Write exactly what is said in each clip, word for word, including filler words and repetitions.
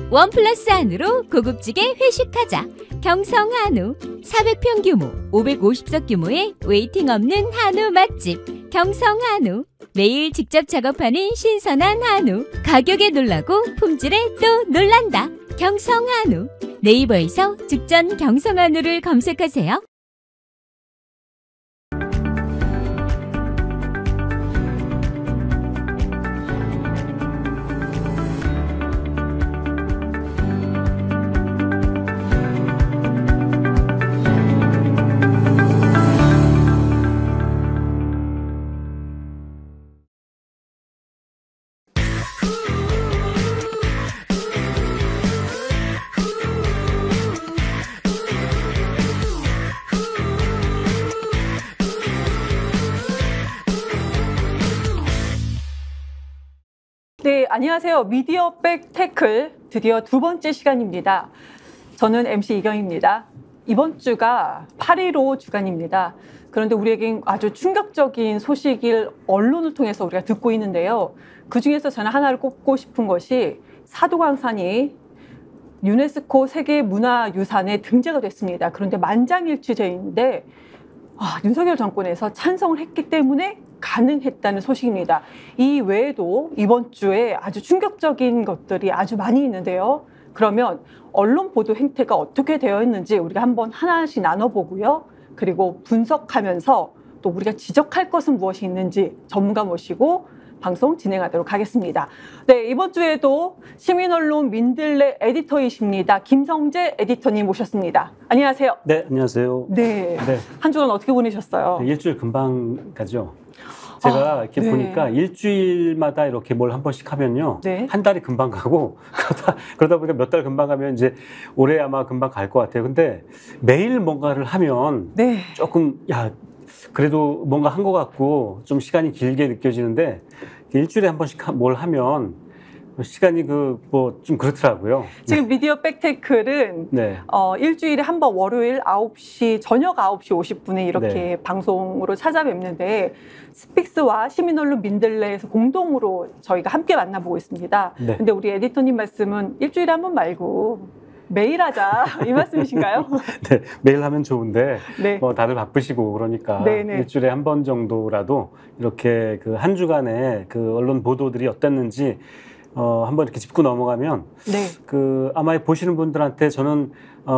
원 플러스 한우로 고급지게 회식하자. 경성한우. 사백 평 규모, 오백오십 석 규모의 웨이팅 없는 한우 맛집. 경성한우. 매일 직접 작업하는 신선한 한우. 가격에 놀라고 품질에 또 놀란다. 경성한우. 네이버에서 직전 경성한우를 검색하세요. 네, 안녕하세요. 미디어 백 태클 드디어 두 번째 시간입니다. 저는 엠씨 이경입니다. 이번 주가 팔 일오 주간입니다. 그런데 우리에겐 아주 충격적인 소식을 언론을 통해서 우리가 듣고 있는데요. 그중에서 저는 하나를 꼽고 싶은 것이 사도광산이 유네스코 세계문화유산에 등재가 됐습니다. 그런데 만장일치제인데 아, 윤석열 정권에서 찬성을 했기 때문에 가능했다는 소식입니다. 이 외에도 이번 주에 아주 충격적인 것들이 아주 많이 있는데요. 그러면 언론 보도 행태가 어떻게 되어 있는지 우리가 한번 하나씩 나눠보고요. 그리고 분석하면서 또 우리가 지적할 것은 무엇이 있는지 전문가 모시고 방송 진행하도록 하겠습니다. 네, 이번 주에도 시민언론 민들레 에디터이십니다. 김성재 에디터님 모셨습니다. 안녕하세요. 네, 안녕하세요. 네, 네. 한 주간 어떻게 보내셨어요? 네, 일주일 금방 가죠. 제가 아, 이렇게 네. 보니까 일주일마다 이렇게 뭘 한 번씩 하면요. 네. 한 달이 금방 가고 그러다, 그러다 보니까 몇 달 금방 가면 이제 올해 아마 금방 갈 것 같아요. 근데 매일 뭔가를 하면 네. 조금 야 그래도 뭔가 한 것 같고 좀 시간이 길게 느껴지는데 일주일에 한 번씩 뭘 하면 시간이 그 뭐 좀 그렇더라고요. 지금 미디어 백테클은 네. 어, 일주일에 한 번 월요일 아홉 시 저녁 아홉 시 오십 분에 이렇게 네. 방송으로 찾아뵙는데 스픽스와 시민언론 민들레에서 공동으로 저희가 함께 만나보고 있습니다. 네. 근데 우리 에디터님 말씀은 일주일에 한 번 말고 매일 하자 이 말씀이신가요? 네, 매일 하면 좋은데 네. 뭐 다들 바쁘시고 그러니까 네네. 일주일에 한 번 정도라도 이렇게 그 한 주간의 그 언론 보도들이 어땠는지 어, 한번 이렇게 짚고 넘어가면 네. 그 아마 보시는 분들한테 저는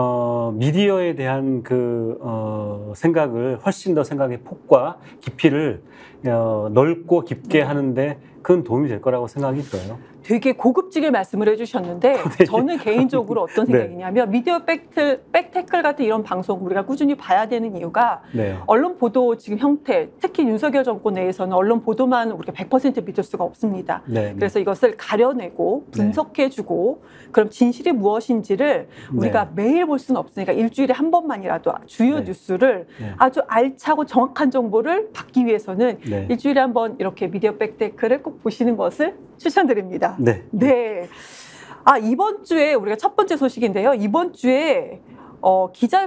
어, 미디어에 대한 그 어, 생각을 훨씬 더 생각의 폭과 깊이를 어, 넓고 깊게 네. 하는데 큰 도움이 될 거라고 생각이 들어요. 되게 고급지게 말씀을 해주셨는데 네. 저는 개인적으로 어떤 생각이냐면 네. 미디어 백트, 백태클 같은 이런 방송 우리가 꾸준히 봐야 되는 이유가 네. 언론 보도 지금 형태, 특히 윤석열 정권 내에서는 언론 보도만 우리가 백 퍼센트 믿을 수가 없습니다. 네. 그래서 이것을 가려내고 분석해주고 네. 그럼 진실이 무엇인지를 우리가 네. 매일 볼 수는 없으니까 일주일에 한 번만이라도 주요 네. 뉴스를 네. 아주 알차고 정확한 정보를 받기 위해서는 네. 일주일에 한 번 이렇게 미디어 백태클을 꼭 보시는 것을 추천드립니다. 네. 네. 아, 이번 주에 우리가 첫 번째 소식인데요. 이번 주에 어,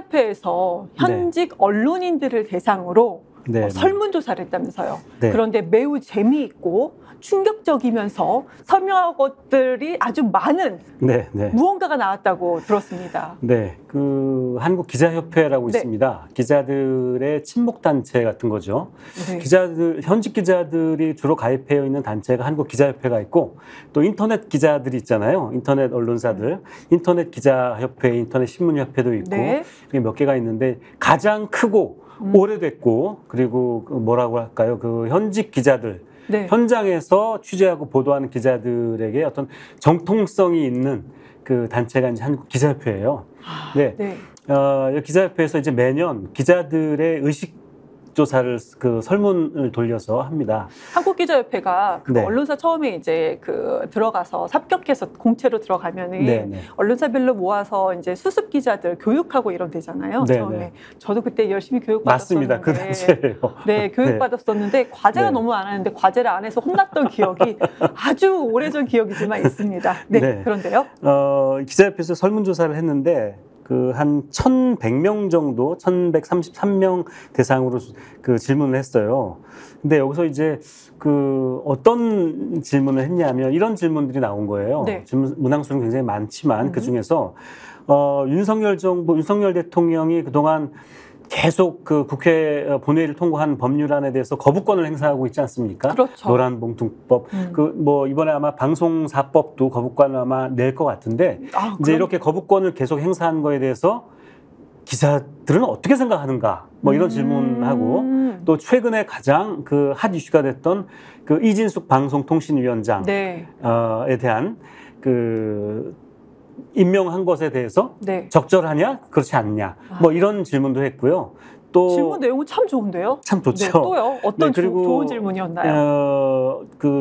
기자협회에서 현직 네. 언론인들을 대상으로 네. 어, 설문조사를 했다면서요. 네. 그런데 매우 재미있고 충격적이면서 설명할 것들이 아주 많은 네, 네. 무언가가 나왔다고 들었습니다. 네, 그 한국 기자협회라고 네. 있습니다. 기자들의 친목 단체 같은 거죠. 네. 기자들 현직 기자들이 주로 가입해 있는 단체가 한국 기자협회가 있고 또 인터넷 기자들이 있잖아요. 인터넷 언론사들, 음. 인터넷 기자협회, 인터넷 신문협회도 있고 네. 몇 개가 있는데 가장 크고 음. 오래됐고 그리고 그 뭐라고 할까요? 그 현직 기자들. 네. 현장에서 취재하고 보도하는 기자들에게 어떤 정통성이 있는 그 단체가 이제 한국 기자협회예요. 아, 네. 네. 어, 기자협회에서 이제 매년 기자들의 의식 조사를 그 설문을 돌려서 합니다. 한국기자협회가 그 네. 언론사 처음에 이제 그 들어가서 삽격해서 공채로 들어가면은 네, 네. 언론사별로 모아서 이제 수습 기자들 교육하고 이런 데잖아요. 네, 처음에 네. 저도 그때 열심히 교육받았었는데 맞습니다. 그 단체예요. 네, 교육받았었는데 네. 과제가 네. 너무 안 하는데 과제를 안 해서 혼났던 기억이 아주 오래전 기억이지만 있습니다. 네, 네. 그런데요. 어, 기자협회에서 설문조사를 했는데 그 한 천백 명 정도, 천백삼십삼 명 대상으로 그 질문을 했어요. 근데 여기서 이제 그 어떤 질문을 했냐면 이런 질문들이 나온 거예요. 네. 질문 문항수는 굉장히 많지만 음. 그 중에서 어, 윤석열 정부, 윤석열 대통령이 그동안 계속 그 국회 본회의를 통과한 법률안에 대해서 거부권을 행사하고 있지 않습니까? 그렇죠. 노란봉투법. 음. 그 뭐 이번에 아마 방송사법도 거부권을 아마 낼 것 같은데 아, 이제 그럼... 이렇게 거부권을 계속 행사한 거에 대해서 기자들은 어떻게 생각하는가? 뭐 이런 음... 질문하고 또 최근에 가장 그 핫 이슈가 됐던 그 이진숙 방송통신위원장에 네. 대한 그 임명한 것에 대해서 네. 적절하냐 그렇지 않냐 아. 뭐 이런 질문도 했고요. 또 질문 내용은 참 좋은데요. 참 좋죠. 네, 또요. 어떤 네, 그리고, 조, 좋은 질문이었나요? 어, 그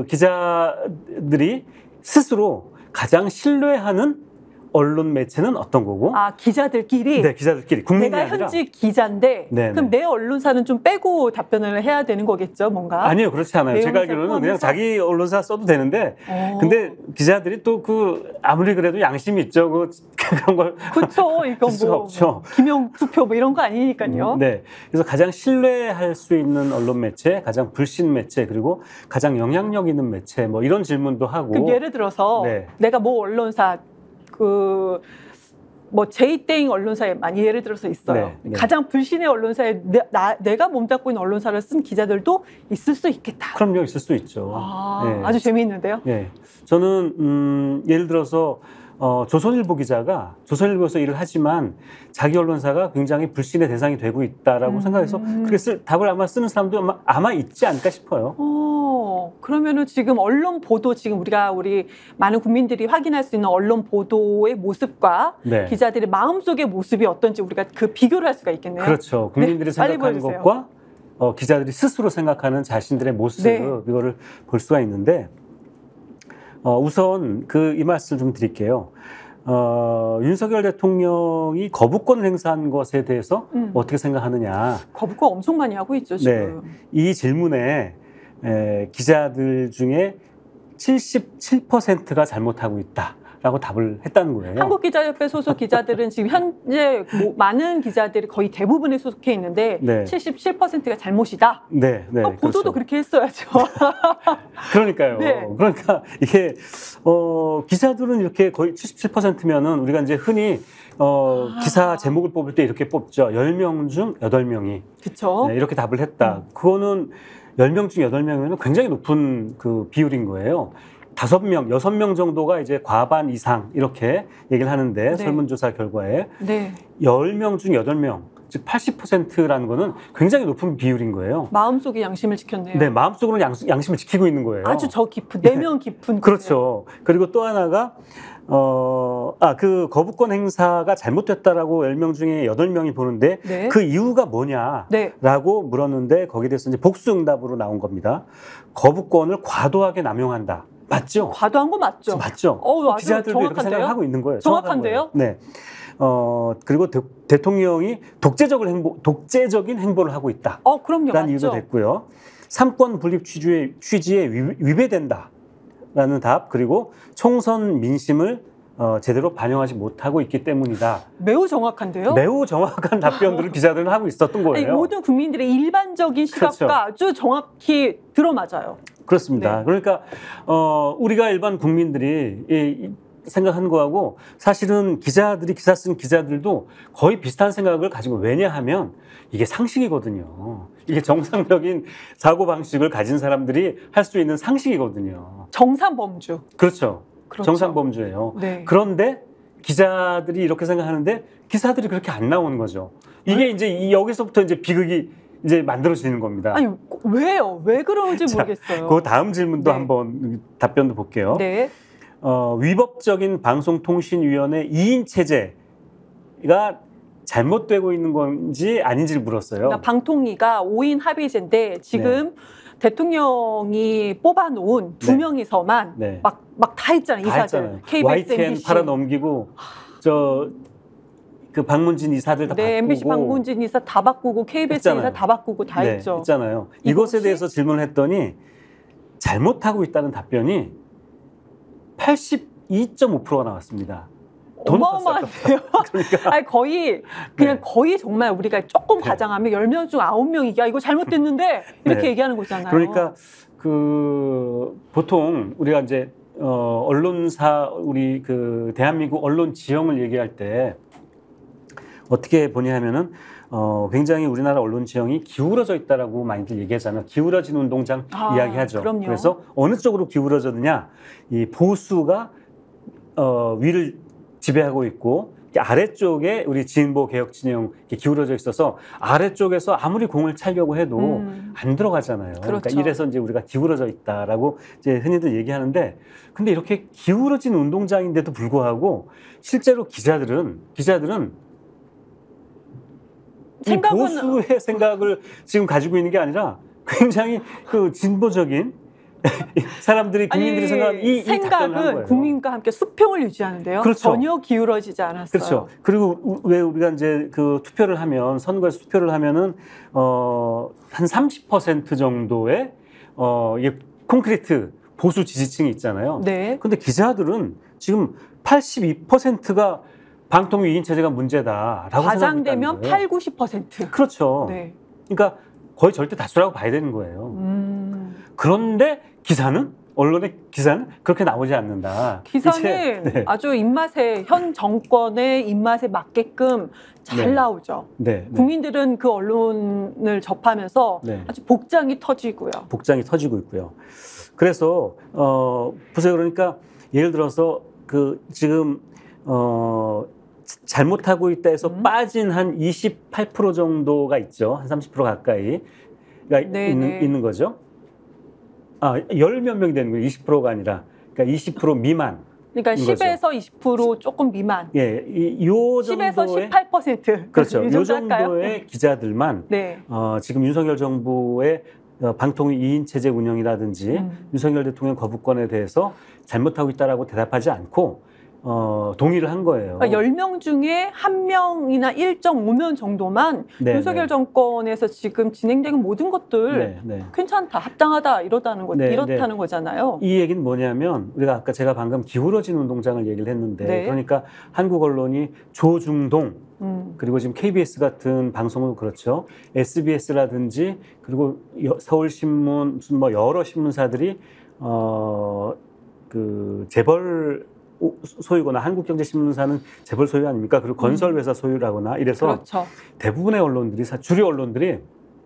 기자들이 스스로 가장 신뢰하는 언론 매체는 어떤 거고? 아, 기자들끼리? 네, 기자들끼리. 국민이 내가 아니라. 현직 기자인데 네네. 그럼 내 언론사는 좀 빼고 답변을 해야 되는 거겠죠, 뭔가? 아니요, 그렇지 않아요. 제가 알기로는 포함해서? 그냥 자기 언론사 써도 되는데 어... 근데 기자들이 또 그 아무리 그래도 양심이 있죠. 그 그런 걸 그렇죠. 이건 수가 뭐, 없죠. 뭐 김영 투표 뭐 이런 거 아니니까요. 음, 네. 그래서 가장 신뢰할 수 있는 언론 매체, 가장 불신 매체, 그리고 가장 영향력 있는 매체 뭐 이런 질문도 하고. 그럼 예를 들어서 네. 내가 뭐 언론사 그 뭐 제이땡 언론사에 많이 예를 들어서 있어요. 네, 네. 가장 불신의 언론사에 내, 나, 내가 몸잡고 있는 언론사를 쓴 기자들도 있을 수 있겠다. 그럼요, 있을 수 있죠. 아, 네. 아주 재미있는데요. 네. 저는 음, 예를 들어서 어, 조선일보 기자가 조선일보에서 일을 하지만 자기 언론사가 굉장히 불신의 대상이 되고 있다라고 음. 생각해서 그렇게 쓸, 답을 아마 쓰는 사람도 아마, 아마 있지 않을까 싶어요. 어, 그러면은 지금 언론 보도 지금 우리가 우리 많은 국민들이 확인할 수 있는 언론 보도의 모습과 네. 기자들의 마음속의 모습이 어떤지 우리가 그 비교를 할 수가 있겠네요. 그렇죠. 국민들이 네, 빨리 생각하는 보여주세요. 것과 어, 기자들이 스스로 생각하는 자신들의 모습 네. 이거를 볼 수가 있는데 어, 우선 그 이 말씀 좀 드릴게요. 어, 윤석열 대통령이 거부권을 행사한 것에 대해서 음. 어떻게 생각하느냐. 거부권 엄청 많이 하고 있죠, 지금. 네. 이 질문에 에, 기자들 중에 칠십칠 퍼센트가 잘못하고 있다라고 답을 했다는 거예요. 한국기자협회 소속 기자들은 지금 현재 뭐 많은 기자들이 거의 대부분에 소속해 있는데 네. 칠십칠 퍼센트가 잘못이다. 네, 네. 그럼 보도도 그렇죠. 그렇게 했어야죠. 그러니까요. 네. 그러니까 이게 어, 기자들은 이렇게 거의 칠십칠 퍼센트면은 우리가 이제 흔히 어, 아. 기사 제목을 뽑을 때 이렇게 뽑죠. 열 명 중 여덟 명이 그렇죠. 네, 이렇게 답을 했다. 음. 그거는 열 명 중 여덟 명이면 굉장히 높은 그 비율인 거예요. 다섯 명, 여섯 명 정도가 이제 과반 이상 이렇게 얘기를 하는데 네. 설문조사 결과에 네. 열 명 중 여덟 명, 즉 팔십 퍼센트라는 거는 굉장히 높은 비율인 거예요. 마음속에 양심을 지켰네요. 네, 마음속으로는 양, 양심을 지키고 있는 거예요. 아주 저 깊은, 내면 깊은. 그렇죠. 그리고 또 하나가 어, 아, 그 거부권 행사가 잘못됐다라고 열 명 중에 여덟 명이 보는데 네. 그 이유가 뭐냐라고 네. 물었는데 거기에 대해서 이제 복수응답으로 나온 겁니다. 거부권을 과도하게 남용한다. 맞죠? 과도한 거 맞죠? 맞죠? 어, 아주 기자들도 이렇게 정확한데요? 생각을 하고 있는 거예요. 정확한데요? 정확한 거예요. 네. 어, 그리고 대, 대통령이 독재적인 행보, 독재적인 행보를 하고 있다. 어, 그럼요. 라는 이유도 맞죠? 됐고요. 삼권 분립 취지에, 취지에 위, 위배된다라는 답, 그리고 총선 민심을 어, 제대로 반영하지 못하고 있기 때문이다. 매우 정확한데요? 매우 정확한 답변들을 기자들은 하고 있었던 거예요. 아니, 모든 국민들의 일반적인 시각과 그렇죠. 아주 정확히 들어맞아요. 그렇습니다. 네. 그러니까 어, 우리가 일반 국민들이 이, 이 생각한 거하고 사실은 기자들이 기사 쓴 기자들도 거의 비슷한 생각을 가지고, 왜냐하면 이게 상식이거든요. 이게 정상적인 사고 방식을 가진 사람들이 할 수 있는 상식이거든요. 정상범주. 그렇죠. 그렇죠. 정상범주예요. 네. 그런데 기자들이 이렇게 생각하는데 기사들이 그렇게 안 나오는 거죠. 이게 네? 이제 이 여기서부터 이제 비극이 이제 만들어지는 겁니다. 아니, 왜요? 왜 그런지 자, 모르겠어요. 그 다음 질문도 네. 한번 답변도 볼게요. 네. 어, 위법적인 방송통신위원회 이 인 체제가 잘못되고 있는 건지 아닌지를 물었어요. 그러니까 방통위가 오 인 합의제인데 지금 네. 대통령이 뽑아놓은 두 네. 명이서만 네. 막, 막 다 했잖아요. 다 이사들. 했잖아요. 케이비에스, 와이티엔 엠비씨. 팔아 넘기고 저 그 방문진 이사들 다 네, 바꾸고. 엠비씨 방문진 이사 다 바꾸고 케이비에스 했잖아요. 이사 다 바꾸고 다 네, 했죠. 했잖아요. 이것이? 이것에 대해서 질문을 했더니 잘못하고 있다는 답변이 팔십이 점 오 퍼센트가 나왔습니다. 어마어마한데요. 그러니까. 아니, 거의 그냥 네. 거의 정말 우리가 조금 네. 과장하면 열 명 중 아홉 명이 야 이거 잘못됐는데 이렇게 네. 얘기하는 거잖아요. 그러니까 그 보통 우리가 이제 어, 언론사 우리 그 대한민국 언론 지형을 얘기할 때 어떻게 보냐 하면은 어, 굉장히 우리나라 언론 지형이 기울어져 있다라고 많이들 얘기하잖아요. 기울어진 운동장 아, 이야기하죠. 그럼요. 그래서 어느 쪽으로 기울어졌느냐, 이 보수가 어, 위를 지배하고 있고 아래쪽에 우리 진보 개혁 진영 기울어져 있어서 아래쪽에서 아무리 공을 차려고 해도 음. 안 들어가잖아요. 그렇죠. 그러니까 이래서 이제 우리가 기울어져 있다라고 이제 흔히들 얘기하는데, 근데 이렇게 기울어진 운동장인데도 불구하고 실제로 기자들은 기자들은 이 생각은- 보수의 생각을 지금 가지고 있는 게 아니라 굉장히 그 진보적인 사람들이 국민들이 아니, 생각하는 이, 이 답변을 한 생각은 거예요. 국민과 함께 수평을 유지하는데요. 그렇죠. 전혀 기울어지지 않았어요. 그렇죠. 그리고 우- 왜 우리가 이제 그 투표를 하면, 선거에서 투표를 하면은 어, 한 삼십 퍼센트 정도의 어, 이게 콘크리트 보수 지지층이 있잖아요. 네. 근데 기자들은 지금 팔십이 퍼센트가 방통위 이인 체제가 문제다라고 과장되면 생각한다는 거예요. 팔, 구십 퍼센트. 그렇죠. 네. 그러니까 거의 절대 다수라고 봐야 되는 거예요. 음. 그런데 기사는, 언론의 기사는 그렇게 나오지 않는다. 기사는 이제, 네. 아주 입맛에, 현 정권의 입맛에 맞게끔 잘 네. 나오죠. 네, 네. 국민들은 그 언론을 접하면서 네. 아주 복장이 터지고요. 복장이 터지고 있고요. 그래서 어 보세요. 그러니까 예를 들어서 그 지금 어 잘못하고 있다 해서 음. 빠진 한 이십팔 퍼센트 정도가 있죠. 한 삼십 퍼센트 가까이가 네, 있는, 네. 있는 거죠. 아, 열 몇 명이 되는 거예요. 이십 퍼센트가 아니라. 그러니까 이십 퍼센트 미만. 그러니까 인 거죠. 십에서 이십 퍼센트 조금 미만. 예, 이, 요 십에서 정도의 십팔 퍼센트. 그렇죠. 이 요 정도 할까요? 정도의 기자들만 네. 어, 지금 윤석열 정부의 어, 방통위 이인 체제 운영이라든지 음. 윤석열 대통령 거부권에 대해서 잘못하고 있다라고 대답하지 않고 어, 동의를 한 거예요. 그러니까 열 명 중에 한 명이나 일 점 오 명 정도만 네, 윤석열 네. 정권에서 지금 진행되는 모든 것들 네, 네. 괜찮다, 합당하다 이러다는 거, 네, 이렇다는 네. 거잖아요. 이 얘기는 뭐냐면 우리가 아까 제가 방금 기울어진 운동장을 얘기를 했는데 네. 그러니까 한국 언론이 조중동 음. 그리고 지금 케이비에스 같은 방송은 그렇죠. 에스비에스라든지 그리고 여- 서울신문 무슨 뭐 여러 신문사들이 어 그 재벌 소유거나 한국경제신문사는 재벌 소유 아닙니까? 그리고 건설회사 소유라거나 이래서 그렇죠. 대부분의 언론들이 사- 주류 언론들이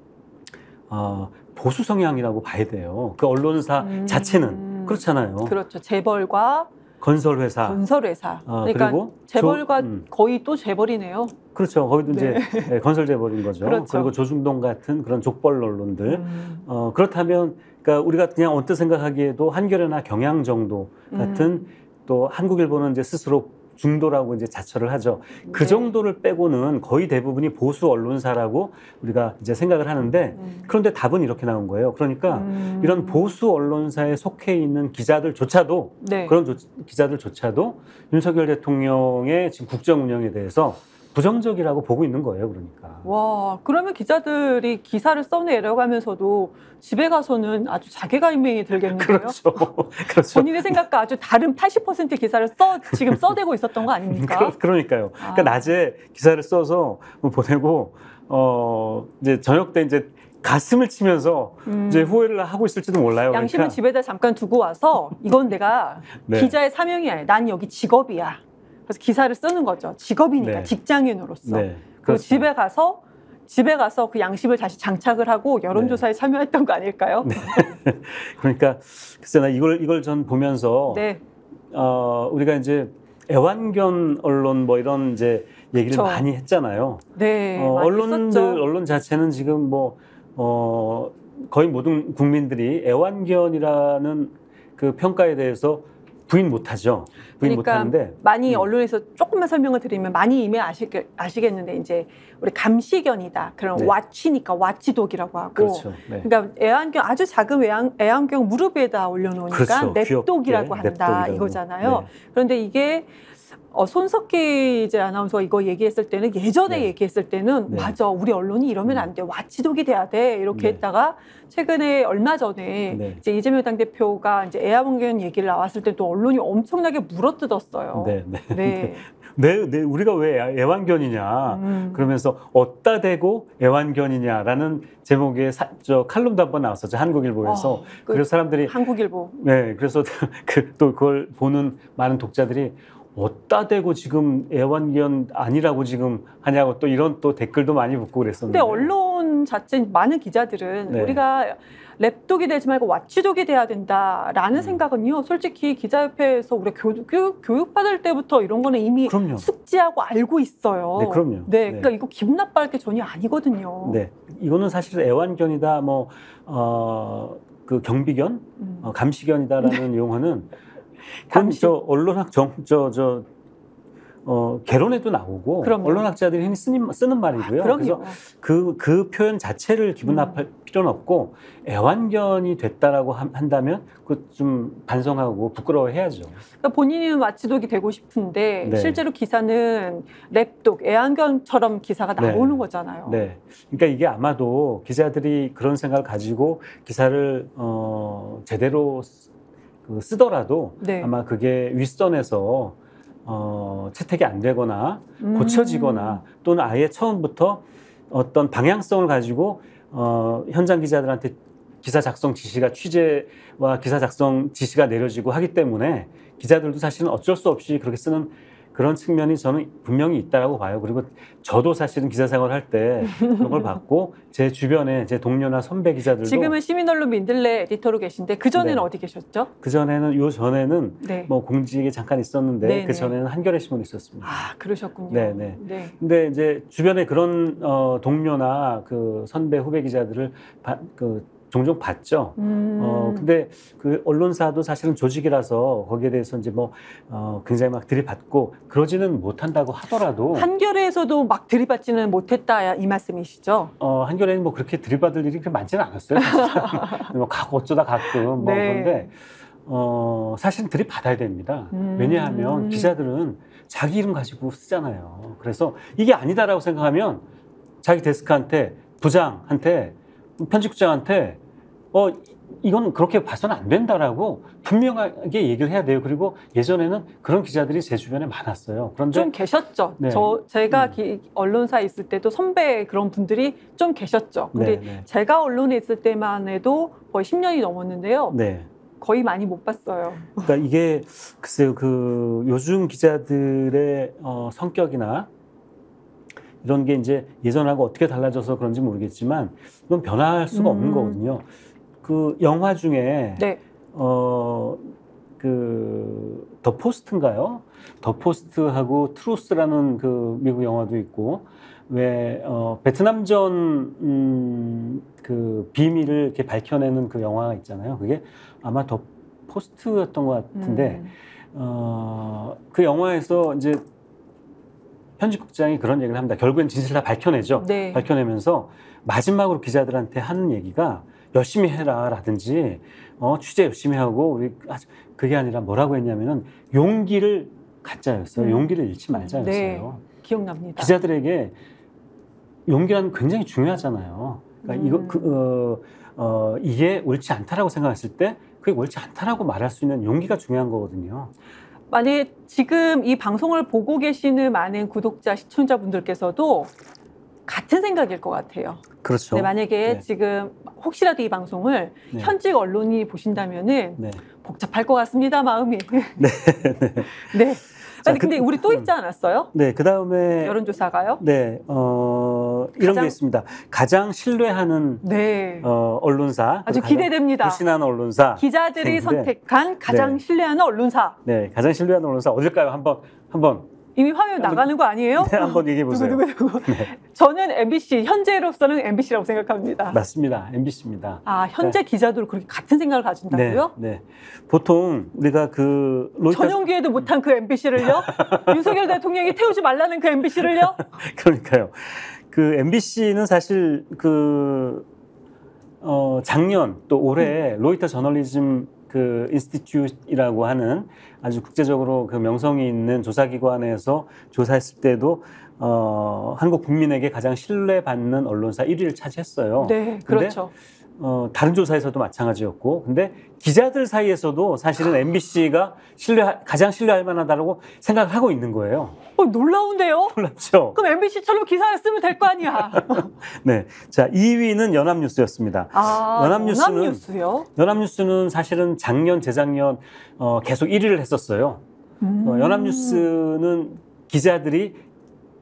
어, 보수 성향이라고 봐야 돼요. 그 언론사 음. 자체는 그렇잖아요. 그렇죠. 재벌과 건설회사 건설회사. 어, 그러니까 그리고 재벌과 조- 음. 거의 또 재벌이네요. 그렇죠. 거기도 네. 이제 네, 건설 재벌인 거죠. 그렇죠. 그리고 조중동 같은 그런 족벌 언론들. 음. 어, 그렇다면 그러니까 우리가 그냥 언뜻 생각하기에도 한겨레나 경향 정도 같은 음. 또 한국일보는 이제 스스로 중도라고 이제 자처를 하죠. 그 네. 정도를 빼고는 거의 대부분이 보수 언론사라고 우리가 이제 생각을 하는데 음. 그런데 답은 이렇게 나온 거예요. 그러니까 음. 이런 보수 언론사에 속해 있는 기자들조차도 네. 그런 조- 기자들조차도 윤석열 대통령의 지금 국정 운영에 대해서 부정적이라고 보고 있는 거예요. 그러니까. 와, 그러면 기자들이 기사를 써내려가면서도 집에 가서는 아주 자괴감이 들겠는데요. 그렇죠. 그렇죠. 본인의 생각과 아주 다른 팔십 퍼센트 기사를 써 지금 써대고 있었던 거 아닙니까? 그러, 그러니까요. 그러니까 아. 낮에 기사를 써서 보내고 어 이제 저녁 때 이제 가슴을 치면서 음. 이제 후회를 하고 있을지도 몰라요. 양심은 그러니까. 집에다 잠깐 두고 와서 이건 내가 네. 기자의 사명이 아니야. 난 여기 직업이야. 그래서 기사를 쓰는 거죠. 직업이니까 네. 직장인으로서. 네. 그리고 그렇죠. 집에 가서 집에 가서 그 양심을 다시 장착을 하고 여론조사에 참여했던 거 아닐까요? 네. 그러니까 글쎄 나 이걸 이걸 전 보면서 네. 어 우리가 이제 애완견 언론 뭐 이런 이제 얘기를 그쵸. 많이 했잖아요. 네. 어, 많이 언론들 썼죠. 언론 자체는 지금 뭐 어, 거의 모든 국민들이 애완견이라는 그 평가에 대해서 부인 못하죠. 부인 그러니까 못하는데 많이 음. 언론에서 조금만 설명을 드리면 많이 이미 아시, 아시겠는데 이제 우리 감시견이다. 그런 네. 와치니까 와치독이라고 하고. 그렇죠. 네. 그러니까 애완견 아주 작은 애완, 애완견 무릎 위에다 올려놓으니까 그렇죠. 냅독이라고 귀엽게 한다 냅독이라고. 이거잖아요. 네. 그런데 이게 어, 손석희 이제 아나운서가 이거 얘기했을 때는 예전에 네. 얘기했을 때는 네. 맞아 우리 언론이 이러면 안 돼 와치독이 돼야 돼 이렇게 네. 했다가 최근에 얼마 전에 네. 이제 이재명 당대표가 이제 애완견 얘기를 나왔을 때 또 언론이 엄청나게 물어뜯었어요. 네, 네. 네. 내, 내, 우리가 왜 애완견이냐 음. 그러면서 어따 대고 애완견이냐라는 제목의 사, 저 칼럼도 한번 나왔었죠. 한국일보에서. 어, 그 그래서 사람들이 한국일보. 네, 그래서 그, 또 그걸 보는 많은 독자들이 어따 대고 지금 애완견 아니라고 지금 하냐고 또 이런 또 댓글도 많이 붙고 그랬었는데. 근데 언론 자체 많은 기자들은 네. 우리가 랩독이 되지 말고 와치독이 돼야 된다라는 음. 생각은요. 솔직히 기자협회에서 우리가 교육, 교육, 교육받을 때부터 이런 거는 이미 그럼요. 숙지하고 알고 있어요. 네, 그럼요. 네, 네. 그러니까 이거 기분 나빠할 게 전혀 아니거든요. 네, 이거는 사실 애완견이다, 뭐, 어, 그 경비견, 음. 어, 감시견이다라는 용어는 그럼 감시. 저 언론학 정, 저, 저, 어, 개론에도 나오고 그럼요. 언론학자들이 흔히 쓰는, 쓰는 말이고요. 아, 그럼요. 그래서 그, 그 표현 자체를 기분 음. 나쁠 필요는 없고 애완견이 됐다라고 한- 한다면 그 좀 반성하고 부끄러워해야죠. 그러니까 본인은 와치독이 되고 싶은데 네. 실제로 기사는 랩독, 애완견처럼 기사가 네. 나오는 거잖아요. 네, 그러니까 이게 아마도 기자들이 그런 생각을 가지고 기사를 어, 제대로 쓰- 그 쓰더라도 네. 아마 그게 윗선에서 어, 채택이 안 되거나 음. 고쳐지거나 또는 아예 처음부터 어떤 방향성을 가지고 어, 현장 기자들한테 기사 작성 지시가 취재와 기사 작성 지시가 내려지고 하기 때문에 기자들도 사실은 어쩔 수 없이 그렇게 쓰는 그런 측면이 저는 분명히 있다라고 봐요. 그리고 저도 사실은 기자 생활을 할 때 그런 걸 봤고 제 주변에 제 동료나 선배 기자들도 지금은 시민언론 민들레 에디터로 계신데 그 전에는 네. 어디 계셨죠? 그 전에는 요 전에는 네. 뭐 공직에 잠깐 있었는데 네, 그 네. 전에는 한겨레 신문에 있었습니다. 아, 그러셨군요. 네, 네. 네. 근데 이제 주변에 그런 어, 동료나 그 선배 후배 기자들을 바, 그 종종 봤죠. 음. 어 근데 그 언론사도 사실은 조직이라서 거기에 대해서 이제 뭐 어, 굉장히 막 들이받고 그러지는 못한다고 하더라도 한겨레에서도 막 들이받지는 못했다 이 말씀이시죠? 어 한겨레는 뭐 그렇게 들이받을 일이 그렇게 많지는 않았어요. 뭐 가고 어쩌다 가끔 뭐 네. 그런데 어 사실은 들이받아야 됩니다. 음. 왜냐하면 기자들은 자기 이름 가지고 쓰잖아요. 그래서 이게 아니다라고 생각하면 자기 데스크한테 부장한테 편집국장한테 어 이건 그렇게 봐서는 안 된다라고 분명하게 얘기를 해야 돼요. 그리고 예전에는 그런 기자들이 제 주변에 많았어요. 그런데 좀 계셨죠. 네. 저 제가 음. 기, 언론사에 있을 때도 선배 그런 분들이 좀 계셨죠. 근데 네, 네. 제가 언론에 있을 때만 해도 거의 십 년이 넘었는데요. 네. 거의 많이 못 봤어요. 그러니까 이게 글쎄요, 그 요즘 기자들의 어, 성격이나 이런 게 이제 예전하고 어떻게 달라져서 그런지 모르겠지만 이건 변할 수가 음. 없는 거거든요. 그 영화 중에 네. 어, 그, 더 포스트인가요? 더 포스트하고 트루스라는 그 미국 영화도 있고, 왜, 어, 베트남전, 음, 그 비밀을 이렇게 밝혀내는 그 영화가 있잖아요. 그게 아마 더 포스트였던 것 같은데, 음. 어, 그 영화에서 이제 편집국장이 그런 얘기를 합니다. 결국엔 진실을 다 밝혀내죠. 네. 밝혀내면서 마지막으로 기자들한테 하는 얘기가 열심히 해라 라든지 어, 취재 열심히 하고 우리 아주 그게 아니라 뭐라고 했냐면은 용기를 갖자였어요. 음. 용기를 잃지 말자였어요. 네. 기억납니다. 기자들에게 용기란 굉장히 중요하잖아요. 그러니까 음. 이거 그, 어, 어, 이게 옳지 않다라고 생각했을 때 그게 옳지 않다라고 말할 수 있는 용기가 중요한 거거든요. 만약에 지금 이 방송을 보고 계시는 많은 구독자, 시청자분들께서도 같은 생각일 것 같아요. 그렇죠. 네, 만약에 네. 지금 혹시라도 이 방송을 네. 현직 언론이 보신다면은 네. 복잡할 것 같습니다, 마음이. 네. 네. 자, 아니, 근데 그- 우리 또 있지 않았어요? 네, 그 다음에 여론조사가요? 네, 어, 이런 가장- 게 있습니다. 가장 신뢰하는 네. 어, 언론사, 아주 가장 기대됩니다. 불신하는 언론사. 기자들이 네. 선택한 가장 네. 신뢰하는 언론사. 네, 가장 신뢰하는 언론사 어딜까요? 한번 한번 이미 화면 나가는 거 아니에요? 네, 한번 얘기해 보세요. 누구, 누구, 누구. 네, 저는 엠비씨, 현재로서는 엠비씨라고 생각합니다. 맞습니다. 엠비씨입니다. 아, 현재 기자도 그렇게 같은 생각을 네, 가진다고요? 네. 보통 우리가 그 로이터 전용기에도 못한 그 엠비씨를요? 윤석열 대통령이 태우지 말라는 그 엠비씨를요? 그러니까요. 그 엠비씨는 사실 그 어, 작년 또 올해 음. 로이터 저널리즘 그 인스티튜트이라고 하는 아주 국제적으로 그 명성이 있는 조사기관에서 조사했을 때도 어, 한국 국민에게 가장 신뢰받는 언론사 일 위를 차지했어요. 네, 그렇죠. 어, 다른 조사에서도 마찬가지였고, 근데 기자들 사이에서도 사실은 엠비씨가 신뢰, 가장 신뢰할 만하다고 생각을 하고 있는 거예요. 어, 놀라운데요? 놀랍죠? 그럼 엠비씨처럼 기사를 쓰면 될 거 아니야. 네. 자, 이 위는 연합뉴스였습니다. 아, 연합뉴스는, 연합뉴스요? 연합뉴스는 사실은 작년, 재작년 어, 계속 일 위를 했었어요. 음. 어, 연합뉴스는 기자들이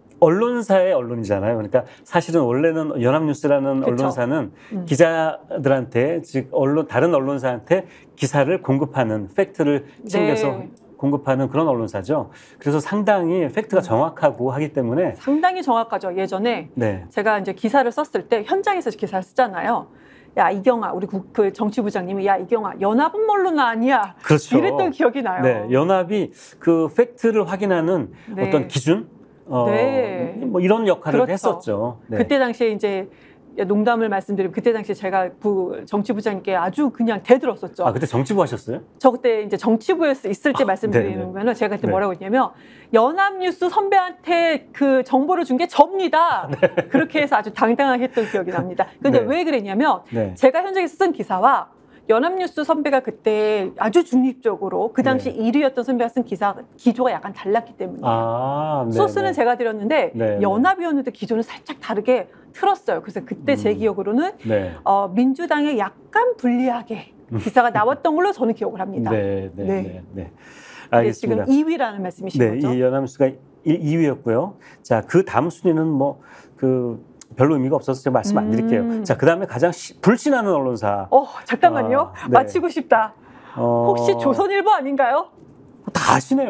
언론사의 언론이잖아요. 그러니까 사실은 원래는 연합뉴스라는 그쵸. 언론사는 음. 기자들한테, 즉 언론 다른 언론사한테 기사를 공급하는, 팩트를 챙겨서 네. 공급하는 그런 언론사죠. 그래서 상당히 팩트가 정확하고 하기 때문에 상당히 정확하죠. 예전에 네. 제가 이제 기사를 썼을 때 현장에서 기사를 쓰잖아요. 야, 이경아, 우리 국, 그 정치부장님이 야, 이경아, 연합은 언론 아니야. 그렇죠. 이랬던 기억이 나요. 네, 연합이 그 팩트를 확인하는 네. 어떤 기준, 어, 네. 뭐 이런 역할을 그렇죠. 했었죠. 네. 그때 당시에 이제 농담을 말씀드리면 그때 당시에 제가 부 정치부장님께 아주 그냥 대들었었죠. 아, 그때 정치부 하셨어요? 저 그때 이제 정치부에 있을 때 아, 말씀드리면 제가 그때 네. 뭐라고 했냐면 연합뉴스 선배한테 그 정보를 준 게 접니다. 네. 그렇게 해서 아주 당당하게 했던 기억이 납니다. 근데 네. 왜 그랬냐면 네. 제가 현장에서 쓴 기사와 연합뉴스 선배가 그때 아주 중립적으로 그 당시 네. 일 위였던 선배가 쓴 기사 기조가 약간 달랐기 때문에 아, 네, 소스는 네. 제가 드렸는데 네, 연합이었는데 기조는 살짝 다르게 틀었어요. 그래서 그때 제 음. 기억으로는 네. 어, 민주당에 약간 불리하게 기사가 나왔던 걸로 저는 기억을 합니다. 네, 네, 네. 네, 네. 근데 알겠습니다. 지금 이 위라는 말씀이신 네, 거죠? 이 연합뉴스가 이 위였고요. 자, 그 다음 순위는 뭐 그 별로 의미가 없어서 제가 말씀 안 드릴게요. 음. 자, 그 다음에 가장 시, 불신하는 언론사. 어, 잠깐만요. 아, 네. 맞히고 싶다. 어, 혹시 조선일보 아닌가요? 다 아시네요.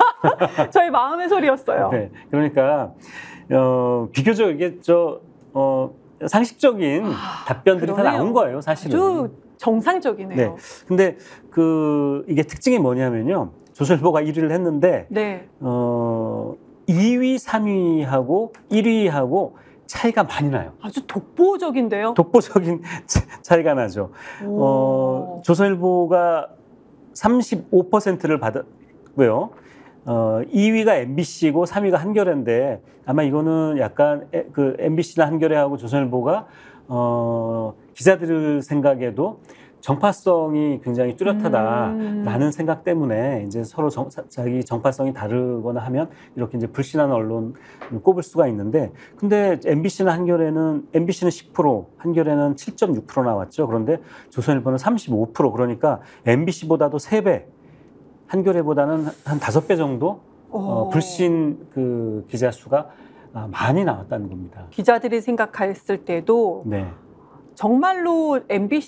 저의 마음의 소리였어요. 네, 그러니까 어, 비교적 이게 저 어, 상식적인 아, 답변들이 다 그러네요. 나온 거예요, 사실은. 아주 정상적이네요. 네. 근데 그 이게 특징이 뭐냐면요. 조선일보가 일 위를 했는데 네. 어, 이 위, 삼 위하고 일 위하고 차이가 많이 나요. 아주 독보적인데요. 독보적인 차이가 나죠. 오. 어, 조선일보가 삼십오 퍼센트를 받았고요. 어, 이 위가 엠비씨고 삼 위가 한겨레인데 아마 이거는 약간 에, 그 엠비씨나 한겨레하고 조선일보가 어, 기자들 생각에도 정파성이 굉장히 뚜렷하다라는 음. 생각 때문에 이제 서로 정, 자기 정파성이 다르거나 하면 이렇게 이제 불신하는 언론을 꼽을 수가 있는데 근데 엠비씨나 한겨레는 엠비씨는 십 퍼센트, 한겨레는 칠 점 육 퍼센트 나왔죠. 그런데 조선일보는 삼십오 퍼센트 그러니까 엠비씨보다도 세 배, 한겨레보다는 한 다섯 배 정도 어, 불신 그 기자 수가 많이 나왔다는 겁니다. 기자들이 생각했을 때도 네. 정말로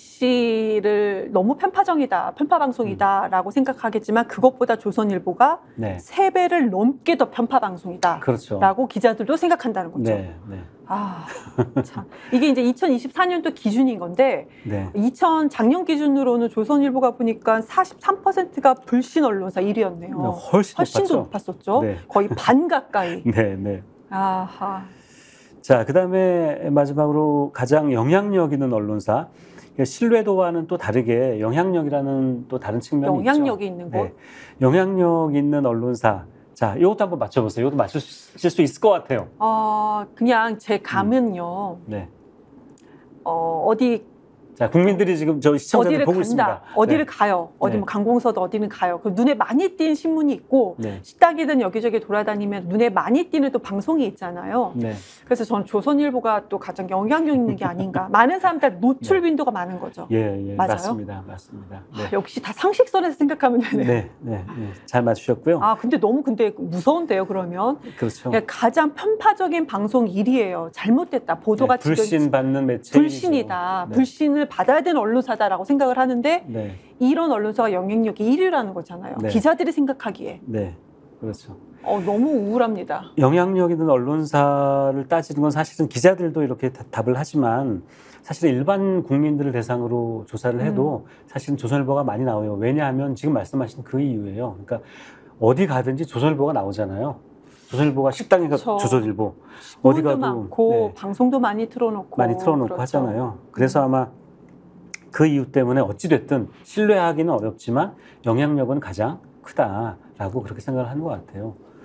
엠비씨를 너무 편파적이다, 편파방송이다라고 생각하겠지만 그것보다 조선일보가 네. 세 배를 넘게 더 편파방송이다라고 그렇죠. 기자들도 생각한다는 거죠. 네, 네. 아, 참. 이게 이제 이천이십사 년도 기준인 건데 네. 이천 작년 기준으로는 조선일보가 보니까 사십삼 퍼센트가 불신 언론사 일 위였네요. 훨씬, 훨씬 더 높았죠. 높았었죠. 네. 거의 반 가까이. 네, 네. 아하. 자, 그 다음에 마지막으로 가장 영향력 있는 언론사. 신뢰도와는 또 다르게 영향력이라는 또 다른 측면이 영향력이 있죠. 있는 곳. 네. 영향력 있는 언론사. 자, 이것도 한번 맞춰보세요. 이것도 맞추실 수 있을 것 같아요. 어, 그냥 제 감은요. 네. 어, 어디 자, 국민들이 지금 저 시청자들 어디를 보고 간다. 있습니다. 어디를 네. 가요. 어디 네. 뭐 관공서도 어디는 가요. 그 눈에 많이 띈 신문이 있고 네. 식당이든 여기저기 돌아다니면 눈에 많이 띄는 또 방송이 있잖아요. 네. 그래서 저는 조선일보가 또 가장 영향력 있는 게 아닌가. 많은 사람들 노출 빈도가 많은 거죠. 예, 예, 맞아요? 맞습니다. 맞습니다. 네. 아, 역시 다 상식선에서 생각하면 되네요. 네, 네, 네. 잘 맞추셨고요. 아, 근데 너무 근데 무서운데요, 그러면. 그렇죠. 가장 편파적인 방송 일 위예요. 잘못됐다. 보도가 네, 지금 불신 받는 매체 불신이다. 네. 불신을 받아야 되는 언론사다라고 생각을 하는데 네, 이런 언론사가 영향력이 일 위라는 거잖아요. 네. 기자들이 생각하기에. 네, 그렇죠. 어, 너무 우울합니다. 영향력 있는 언론사를 따지는 건 사실은 기자들도 이렇게 다- 답을 하지만 사실은 일반 국민들을 대상으로 조사를 해도 음. 사실은 조선일보가 많이 나와요. 왜냐하면 지금 말씀하신 그 이유예요. 그러니까 어디 가든지 조선일보가 나오잖아요. 조선일보가 식당에 가 그렇죠. 조선일보, 어디 신문도 가도 많고 네, 방송도 많이 틀어놓고 많이 틀어놓고 그렇죠. 하잖아요. 그래서 아마 그 이유 때문에 어찌됐든 신뢰하기는 어렵지만 영향력은 가장 크다라고 그렇게 생각을 하는 것 같아요.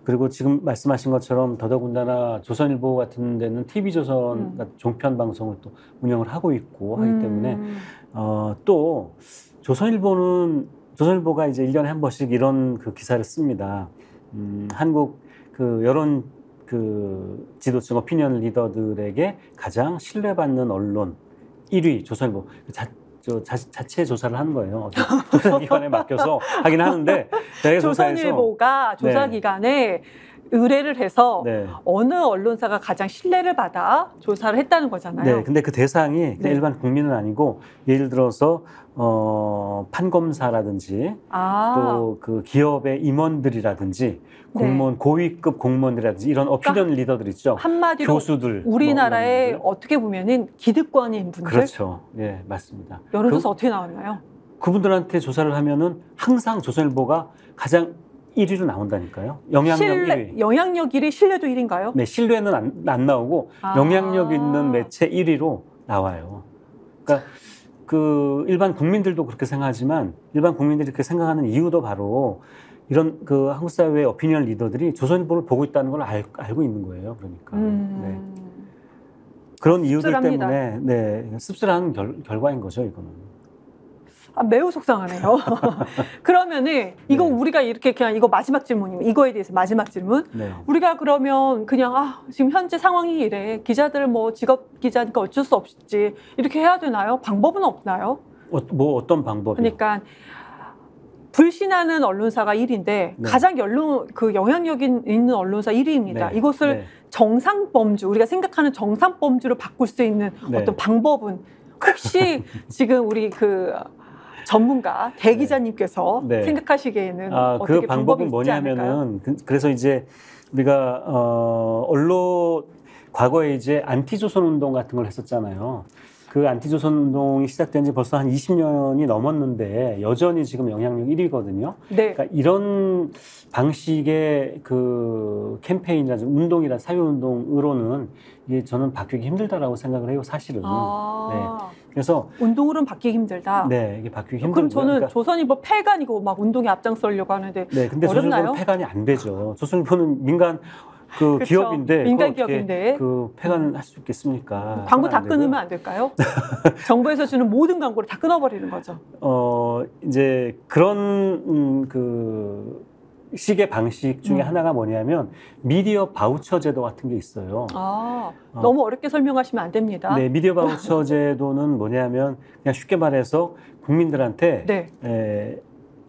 그리고 지금 말씀하신 것처럼 더더군다나 조선일보 같은 데는 티비조선 음. 같은 종편 방송을 또 운영을 하고 있고 하기 음. 때문에 어, 또 조선일보는 조선일보가 이제 일 년에 한 번씩 이런 그 기사를 씁니다. 음, 한국 그 여론 그 지도층 오피니언 리더들에게 가장 신뢰받는 언론 일 위 조선일보. 자, 저 자, 자체 조사를 하는 거예요. 조사기관에 맡겨서 하긴 하는데 대개 조선일보가 조사기관에 네. 의뢰를 해서 네. 어느 언론사가 가장 신뢰를 받아 조사를 했다는 거잖아요. 네, 근데 그 대상이 네. 일반 국민은 아니고 예를 들어서 어, 판검사라든지 아. 또 그 기업의 임원들이라든지 공무원 네. 고위급 공무원들이라든지 이런 오피니언 그러니까 리더들 있죠. 한마디로 교수들 우리나라에 뭐 어떻게 보면은 기득권인 분들 그렇죠. 예, 맞습니다. 여론조사 그, 어떻게 나왔나요? 그분들한테 조사를 하면은 항상 조선일보가 가장 일 위로 나온다니까요. 영향력 신뢰, 일 위. 영향력 일 위, 신뢰도 일 위인가요? 네, 신뢰는 안, 안 나오고 아. 영향력 있는 매체 일 위로 나와요. 그러니까 그 일반 국민들도 그렇게 생각하지만 일반 국민들이 그렇게 생각하는 이유도 바로 이런 그 한국 사회의 오피니언 리더들이 조선일보를 보고 있다는 걸 알, 알고 있는 거예요. 그러니까 음. 네. 그런 씁쓸합니다. 이유들 때문에 네, 씁쓸한 결, 결과인 거죠. 이거는. 아, 매우 속상하네요. 그러면은 이거 네. 우리가 이렇게 그냥 이거 마지막 질문이면 이거에 대해서 마지막 질문. 네. 우리가 그러면 그냥 아 지금 현재 상황이 이래 기자들 뭐 직업 기자니까 어쩔 수 없지 이렇게 해야 되나요? 방법은 없나요? 어, 뭐 어떤 방법이요? 그러니까 불신하는 언론사가 일 위인데 네. 가장 연론 그 영향력 있는 언론사 일 위입니다. 네. 이것을 네. 정상범주 우리가 생각하는 정상범주로 바꿀 수 있는 네. 어떤 방법은 혹시 지금 우리 그 전문가 대기자님께서 네. 생각하시기에는 아, 어떻게 그 방법은 방법이 있지 뭐냐면은 그, 그래서 이제 우리가 어, 언론 과거에 이제 안티조선 운동 같은 걸 했었잖아요. 그 안티조선 운동이 시작된 지 벌써 한 이십 년이 넘었는데 여전히 지금 영향력 일 위거든요. 네. 그러니까 이런 방식의 그 캠페인이나 운동이나 사회운동으로는 이게 저는 바뀌기 힘들다라고 생각을 해요, 사실은. 아. 네. 그래서 운동으로는 바뀌기 힘들다. 네, 이게 바뀌기 힘들다. 그럼 저는 그러니까, 조선일보 폐간이고 막 운동에 앞장서려고 하는데 네, 근데 어렵나요? 조선일보는 폐간이 안 되죠. 조선일보는 민간 그 그쵸, 기업인데 민간 기업인데 그 폐간할 수 있겠습니까? 광고 다 끊으면 안 될까요? 정부에서 주는 모든 광고를 다 끊어버리는 거죠. 어 이제 그런 음, 그 식의 방식 중에 음. 하나가 뭐냐면 미디어 바우처 제도 같은 게 있어요. 아 어. 너무 어렵게 설명하시면 안 됩니다. 네, 미디어 바우처 제도는 뭐냐면 그냥 쉽게 말해서 국민들한테 네. 에,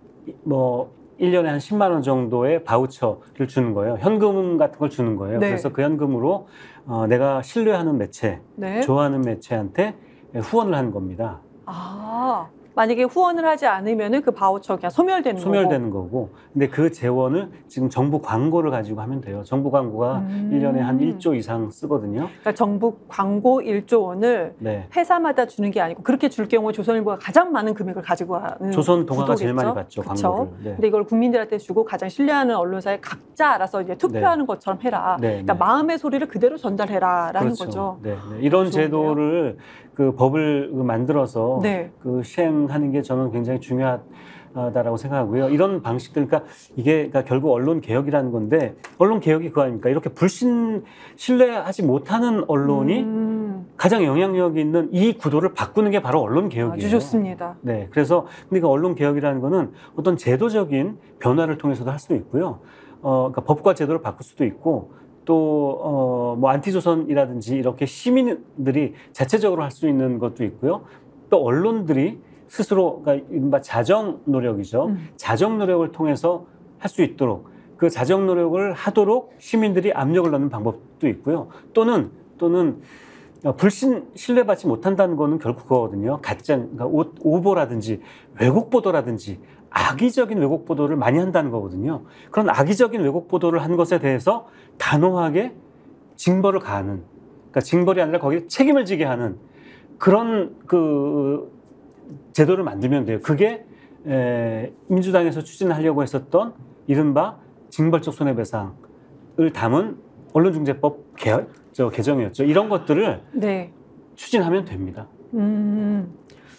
뭐 일 년에 한 십만 원 정도의 바우처를 주는 거예요. 현금 같은 걸 주는 거예요. 네. 그래서 그 현금으로 어, 내가 신뢰하는 매체, 네. 좋아하는 매체한테 후원을 하는 겁니다. 아, 만약에 후원을 하지 않으면 그 바우처 그냥 소멸되는, 소멸되는 거고. 거고. 근데 그 재원을 지금 정부 광고를 가지고 하면 돼요. 정부 광고가 음. 일 년에 한 일 조 이상 쓰거든요. 그러니까 정부 광고 일 조 원을 네. 회사마다 주는 게 아니고 그렇게 줄 경우에 조선일보가 가장 많은 금액을 가지고 하는 조선동아가 제일 많이 받죠. 그쵸? 광고를. 네. 근데 이걸 국민들한테 주고 가장 신뢰하는 언론사에 각자 알아서 이제 투표하는 네. 것처럼 해라. 네. 그러니까 네. 마음의 소리를 그대로 전달해라라는 그렇죠. 거죠. 네. 네. 이런 제도를 그 법을 만들어서 네. 그 시행하는 게 저는 굉장히 중요하다라고 생각하고요. 이런 방식들, 그러니까 이게 그러니까 결국 언론 개혁이라는 건데 언론 개혁이 그거 아닙니까? 이렇게 불신 신뢰하지 못하는 언론이 음. 가장 영향력 있는 이 구도를 바꾸는 게 바로 언론 개혁이에요. 아주 좋습니다. 네, 그래서 근데 그 언론 개혁이라는 거는 어떤 제도적인 변화를 통해서도 할 수도 있고요. 어, 그러니까 법과 제도를 바꿀 수도 있고. 또, 어, 뭐, 안티조선이라든지 이렇게 시민들이 자체적으로 할 수 있는 것도 있고요. 또 언론들이 스스로, 그러니까 자정 노력이죠. 음. 자정 노력을 통해서 할 수 있도록 그 자정 노력을 하도록 시민들이 압력을 넣는 방법도 있고요. 또는, 또는 불신, 신뢰받지 못한다는 거는 결국 그거거든요. 가짜, 그러니까 오보라든지 왜곡 보도라든지 악의적인 왜곡 보도를 많이 한다는 거거든요. 그런 악의적인 왜곡 보도를 한 것에 대해서 단호하게 징벌을 가하는, 그러니까 징벌이 아니라 거기에 책임을 지게 하는 그런 그 제도를 만들면 돼요. 그게 에, 민주당에서 추진하려고 했었던 이른바 징벌적 손해배상을 담은 언론중재법 개, 저, 개정이었죠. 이런 것들을 네. 추진하면 됩니다. 음.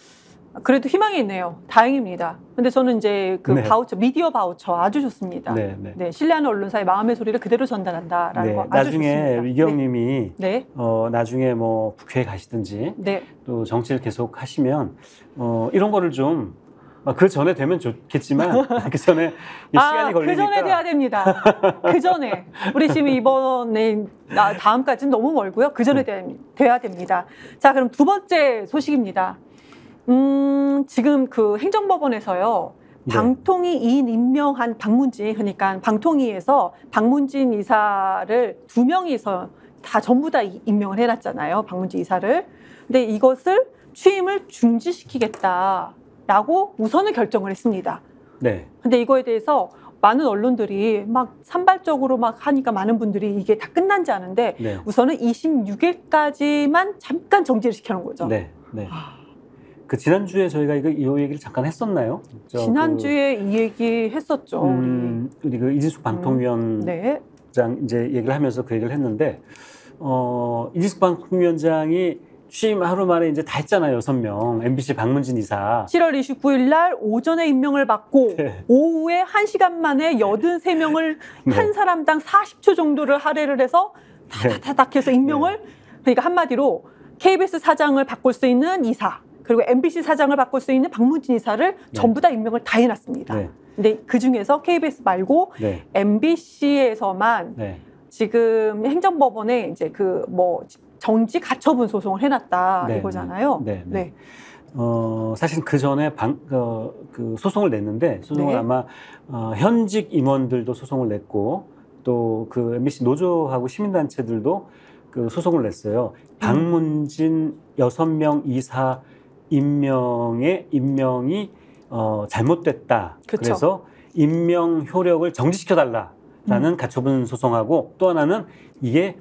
그래도 희망이 있네요. 다행입니다. 근데 저는 이제 그 네. 바우처, 미디어 바우처 아주 좋습니다. 네, 네. 네, 신뢰하는 언론사의 마음의 소리를 그대로 전달한다라는 네, 거 아주 나중에 좋습니다. 이경님이 네. 어, 나중에 뭐 국회에 가시든지 네. 또 정치를 계속 하시면 어, 이런 거를 좀 그 전에 되면 좋겠지만 그 전에 이 아, 시간이 걸리니까 그 전에 돼야 됩니다. 그 전에 우리 지금 이번에 나 다음까지는 너무 멀고요. 그 전에 돼, 돼야 됩니다. 자, 그럼 두 번째 소식입니다. 음, 지금 그 행정법원에서요. 네. 방통위 이인 임명한 박문진, 그러니까 방통위에서 박문진 이사를 두 명이서 다 전부 다 임명을 해놨잖아요. 박문진 이사를. 근데 이것을 취임을 중지시키겠다라고 우선은 결정을 했습니다. 네. 근데 이거에 대해서 많은 언론들이 막 산발적으로 막 하니까 많은 분들이 이게 다 끝난지 아는데 네. 우선은 이십육 일까지만 잠깐 정지를 시켜놓은 거죠. 네. 네. 그 지난주에 저희가 이거 이 얘기를 잠깐 했었나요? 지난주에 그, 이 얘기 했었죠. 음, 우리 그 이진숙 방통위원장 음, 네. 이제 얘기를 하면서 그 얘기를 했는데 어, 이진숙 방통위원장이 취임 하루 만에 이제 다 했잖아요. 여섯 명. 엠비씨 박문진 이사. 칠월 이십구일 날 오전에 임명을 받고 네. 오후에 한 시간 만에 여든세 명을 네. 한 사람당 사십 초 정도를 할애를 해서 다다다닥 해서 임명을 네. 그러니까 한마디로 케이비에스 사장을 바꿀 수 있는 이사 그리고 엠비씨 사장을 바꿀 수 있는 박문진 이사를 네. 전부 다 임명을 다 해놨습니다. 네. 근데 그 중에서 케이비에스 말고 네. 엠비씨에서만 네. 지금 행정법원에 이제 그 뭐 정지 가처분 소송을 해놨다 네. 이거잖아요. 네. 네. 네. 어, 사실 그 전에 방, 어, 그 소송을 냈는데 소송을 네. 아마 어, 현직 임원들도 소송을 냈고 또 그 엠비씨 노조하고 시민단체들도 그 소송을 냈어요. 음. 박문진 여섯 명 이사 임명의 임명이 어, 잘못됐다. 그쵸. 그래서 임명 효력을 정지시켜달라라는 음. 가처분 소송하고 또 하나는 이게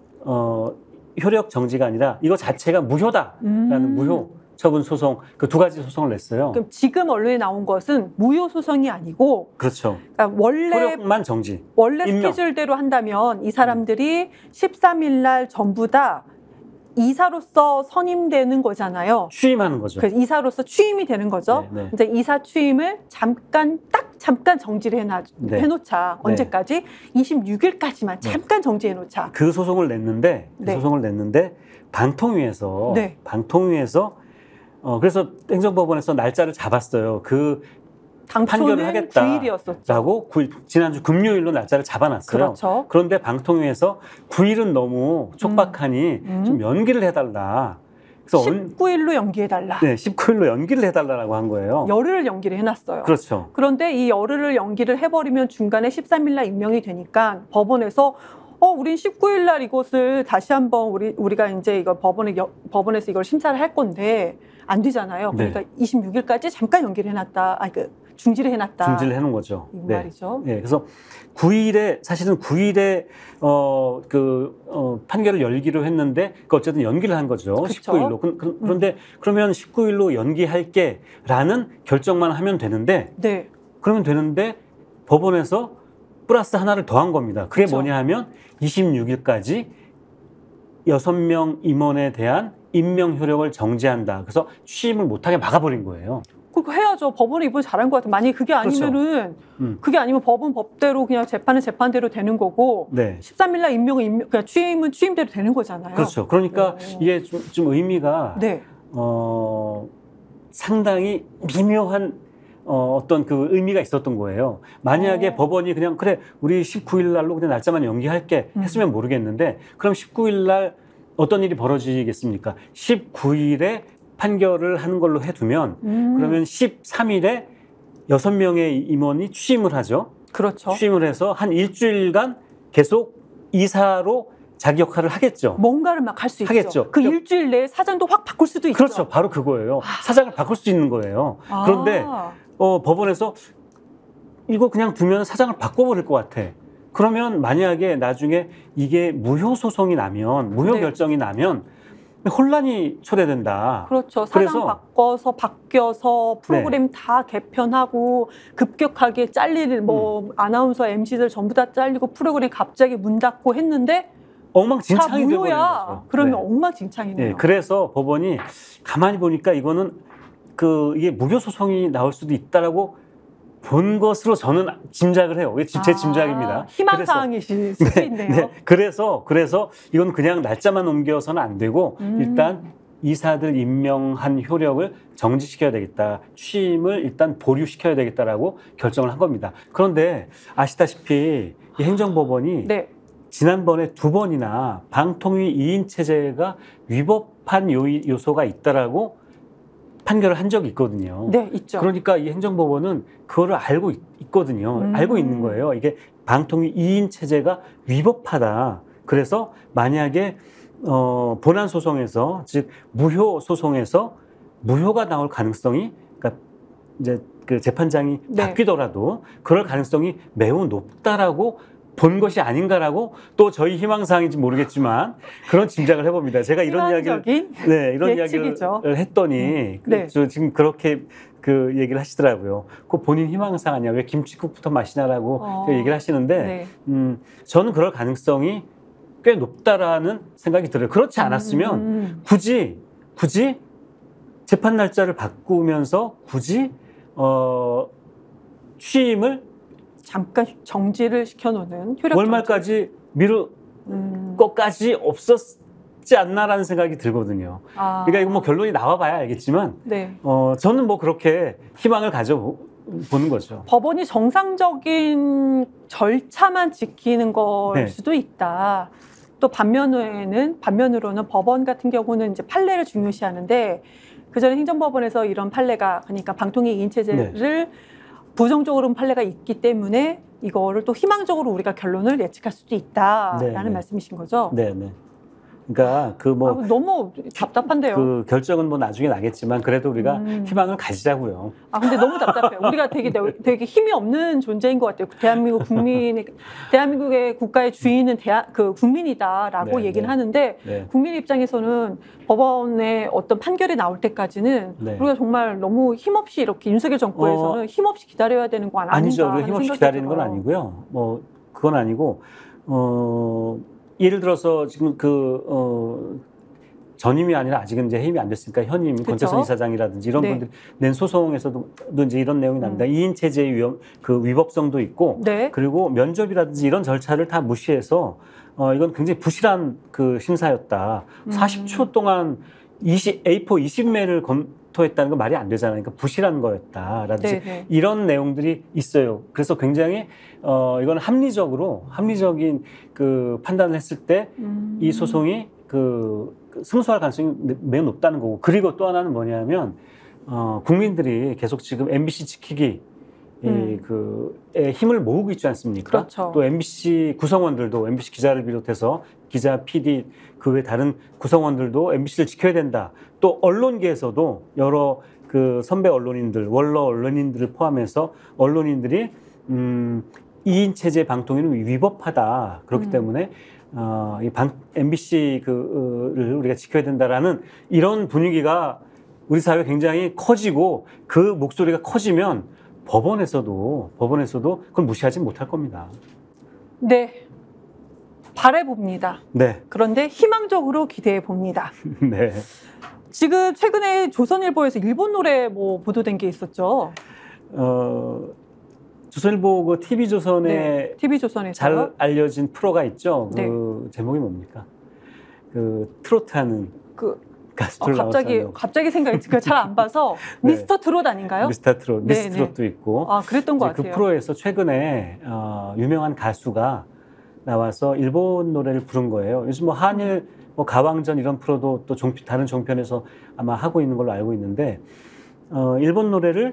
어, 효력 정지가 아니라 이거 자체가 무효다라는 음. 무효 처분 소송 그 두 가지 소송을 냈어요. 그럼 지금 언론에 나온 것은 무효 소송이 아니고 그렇죠. 그러니까 원래 효력만 정지. 원래 임명. 스케줄대로 한다면 이 사람들이 십삼일 날 전부 다 이사로서 선임되는 거잖아요. 취임하는 거죠. 그래서 이사로서 취임이 되는 거죠. 네, 네. 이제 이사 취임을 잠깐 딱 잠깐 정지를 해놔, 네. 해놓자. 언제까지? 네. 이십육 일까지만 잠깐 네. 정지해놓자. 그 소송을 냈는데 그 네. 소송을 냈는데 방통위에서 네. 방통위에서 어, 그래서 행정법원에서 날짜를 잡았어요. 그 판결을 하겠다라고 구 일, 지난주 금요일로 날짜를 잡아놨어요. 그렇죠. 그런데 방통위에서 구 일은 너무 촉박하니 음. 음. 좀 연기를 해달라. 그래서 십구 일로 연기해달라. 네, 십구 일로 연기를 해달라고 한 거예요. 열흘을 연기를 해놨어요. 그렇죠. 그런데 이 열흘을 연기를 해버리면 중간에 십삼일 날 임명이 되니까 법원에서 어, 우린 십구 일 날 이것을 다시 한번 우리 우리가 이제 이거 법원에 여, 법원에서 이걸 심사를 할 건데 안 되잖아요. 그러니까 네. 이십육 일까지 잠깐 연기를 해놨다. 아니 그 중지를 해놨다. 중지를 해놓은 거죠. 이 말이죠. 네. 네. 그래서 구 일에 사실은 구 일에 어, 그 어, 판결을 열기로 했는데 그 어쨌든 연기를 한 거죠. 그쵸? 십구 일로. 그, 그, 그런데 음. 그러면 십구 일로 연기할게라는 결정만 하면 되는데. 네. 그러면 되는데 법원에서 플러스 하나를 더한 겁니다. 그게 그쵸? 뭐냐 하면 이십육 일까지 여섯 명 임원에 대한 임명 효력을 정지한다. 그래서 취임을 못하게 막아버린 거예요. 그거 해야죠. 법원이 이번에 잘한 것 같아요. 만약에 그게 아니면은 그렇죠. 음. 그게 아니면 법은 법대로 그냥 재판은 재판대로 되는 거고 네. 십삼일 날 임명은 임명, 그냥 취임은 취임대로 되는 거잖아요. 그렇죠. 그러니까 오. 이게 좀, 좀 의미가 네. 어, 상당히 미묘한 어, 어떤 그 의미가 있었던 거예요. 만약에 오. 법원이 그냥 그래 우리 십구 일 날로 그냥 날짜만 연기할게 했으면 음. 모르겠는데 그럼 십구 일 날 어떤 일이 벌어지겠습니까? 십구 일에 판결을 하는 걸로 해두면 음. 그러면 십삼 일에 여섯 명의 임원이 취임을 하죠. 그렇죠. 취임을 해서 한 일주일간 계속 이사로 자기 역할을 하겠죠. 뭔가를 막 할 수 있죠. 그 일주일 내에 사장도 확 바꿀 수도 있죠. 그렇죠. 바로 그거예요. 아. 사장을 바꿀 수 있는 거예요. 아. 그런데 어, 법원에서 이거 그냥 두면 사장을 바꿔버릴 것 같아. 그러면 만약에 나중에 이게 무효 소송이 나면 무효 네. 결정이 나면 혼란이 초래된다. 그렇죠. 사장 그래서, 바꿔서 바뀌어서 프로그램 네. 다 개편하고 급격하게 잘릴 뭐 음. 아나운서 엠씨들 전부 다 잘리고 프로그램 갑자기 문 닫고 했는데 엉망진창이 되버리는 거죠. 그러면 네. 엉망진창이네요. 네. 그래서 법원이 가만히 보니까 이거는 그 이게 무효 소송이 나올 수도 있다라고 본 것으로 저는 짐작을 해요. 제 아, 짐작입니다. 희망사항이실 수도 네, 있네요. 네, 그래서 그래서 이건 그냥 날짜만 옮겨서는 안 되고 음. 일단 이사들 임명한 효력을 정지시켜야 되겠다. 취임을 일단 보류시켜야 되겠다라고 결정을 한 겁니다. 그런데 아시다시피 이 행정법원이 네. 지난번에 두 번이나 방통위 이인 체제가 위법한 요소가 있다라고 판결을 한 적이 있거든요. 네, 있죠. 그러니까 이 행정법원은 그거를 알고 있, 있거든요. 음. 알고 있는 거예요. 이게 방통위 이인 체제가 위법하다. 그래서 만약에 어, 본안 소송에서 즉 무효 소송에서 무효가 나올 가능성이 그러니까 이제 그 재판장이 네. 바뀌더라도 그럴 가능성이 매우 높다라고 본 것이 아닌가라고 또 저희 희망사항인지 모르겠지만 그런 짐작을 해봅니다. 제가 이런 이야기를 네 이런 예측이죠. 이야기를 했더니 음. 네. 저 지금 그렇게 그 얘기를 하시더라고요. 그 본인 희망사항 아니야 왜 김치국부터 마시냐라고 어. 그 얘기를 하시는데 네. 음, 저는 그럴 가능성이 꽤 높다라는 생각이 들어요. 그렇지 않았으면 음. 굳이 굳이 재판 날짜를 바꾸면서 굳이 어, 취임을 잠깐 정지를 시켜놓는 효력 월말까지 미룰 음. 것까지 없었지 않나라는 생각이 들거든요. 아. 그러니까 이거 뭐 결론이 나와봐야 알겠지만 네. 어, 저는 뭐 그렇게 희망을 가져보는 거죠. 법원이 정상적인 절차만 지키는 걸 네. 수도 있다. 또 반면에는 반면으로는 법원 같은 경우는 이제 판례를 중요시하는데 그 전에 행정법원에서 이런 판례가 그러니까 방통위 이인 체제를 네. 부정적으로 판례가 있기 때문에 이거를 또 희망적으로 우리가 결론을 예측할 수도 있다라는 네네. 말씀이신 거죠? 네, 네. 그러니까 그 뭐 아, 너무 답답한데요. 그 결정은 뭐 나중에 나겠지만 그래도 우리가 음. 희망을 가지자고요. 아 근데 너무 답답해요. 우리가 되게 되게 힘이 없는 존재인 것 같아요. 대한민국 국민의 대한민국의 국가의 주인은 대한 그 국민이다라고 네, 얘기는 네. 하는데 네. 국민 입장에서는 법원의 어떤 판결이 나올 때까지는 네. 우리가 정말 너무 힘없이 이렇게 윤석열 정부에서는 어, 힘없이 기다려야 되는 거 아닌가? 아니죠. 우리가 힘없이 기다리는 건 아니고요. 뭐 그건 아니고 어. 예를 들어서 지금 그, 어, 전임이 아니라 아직은 이제 해임이 안 됐으니까 현임, 그쵸? 권태선 이사장이라든지 이런 네. 분들 낸 소송에서도 이제 이런 내용이 납니다. 음. 이인 체제의 위험, 그 위법성도 있고, 네. 그리고 면접이라든지 이런 절차를 다 무시해서, 어, 이건 굉장히 부실한 그 심사였다. 음. 사십 초 동안 이십, 에이포 이십 매를 검토했다는 건 말이 안 되잖아요. 그러니까 부실한 거였다라든지 네네. 이런 내용들이 있어요. 그래서 굉장히 어 이건 합리적으로 합리적인 그 판단을 했을 때 이 음. 소송이 그, 그 승소할 가능성이 매우 높다는 거고 그리고 또 하나는 뭐냐면 어 국민들이 계속 지금 엠비씨 지키기 음. 이 그에 힘을 모으고 있지 않습니까? 그렇죠. 또 엠비씨 구성원들도 엠비씨 기자를 비롯해서 기자, 피디 그 외 다른 구성원들도 엠비씨를 지켜야 된다. 또 언론계에서도 여러 그 선배 언론인들, 원로 언론인들을 포함해서 언론인들이 음, 이인 체제 방통위는 위법하다. 그렇기 음. 때문에 어, 이 방, 엠비씨 그를 우리가 지켜야 된다라는 이런 분위기가 우리 사회에 굉장히 커지고 그 목소리가 커지면 법원에서도 법원에서도 그걸 무시하지 못할 겁니다. 네. 바라봅니다. 네. 그런데 희망적으로 기대해 봅니다. 네. 지금 최근에 조선일보에서 일본 노래 뭐 보도된 게 있었죠. 어, 조선일보 그 티비조선에 네. 티비조선에서 잘 알려진 프로가 있죠. 그 네. 제목이 뭡니까? 그 트로트하는 그 가수들 어, 갑자기 나오잖아요. 갑자기 생각이 잘 안 봐서 네. 미스터 트롯 아닌가요? 미스터 트롯, 미스 트롯도 있고. 아 그랬던 것 같아요. 그 프로에서 최근에 어, 유명한 가수가 나와서 일본 노래를 부른 거예요. 요즘 뭐 한일 뭐 가왕전 이런 프로도 또 종, 다른 종편에서 아마 하고 있는 걸로 알고 있는데 어, 일본 노래를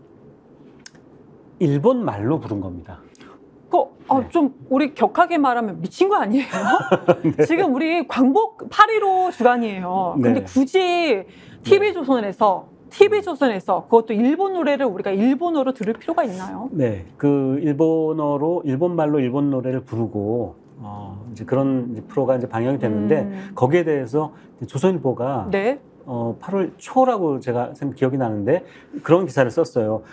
일본 말로 부른 겁니다. 그, 아, 네. 좀 우리 격하게 말하면 미친 거 아니에요? 네. 지금 우리 광복 팔일오 주간이에요. 근데 네. 굳이 티비조선에서 티비조선에서 그것도 일본 노래를 우리가 일본어로 들을 필요가 있나요? 네, 그 일본어로 일본 말로 일본 노래를 부르고 어, 이제 그런 이제 프로가 이제 방영이 됐는데 음. 거기에 대해서 조선일보가 네. 어, 팔월 초라고 제가 기억이 나는데 그런 기사를 썼어요.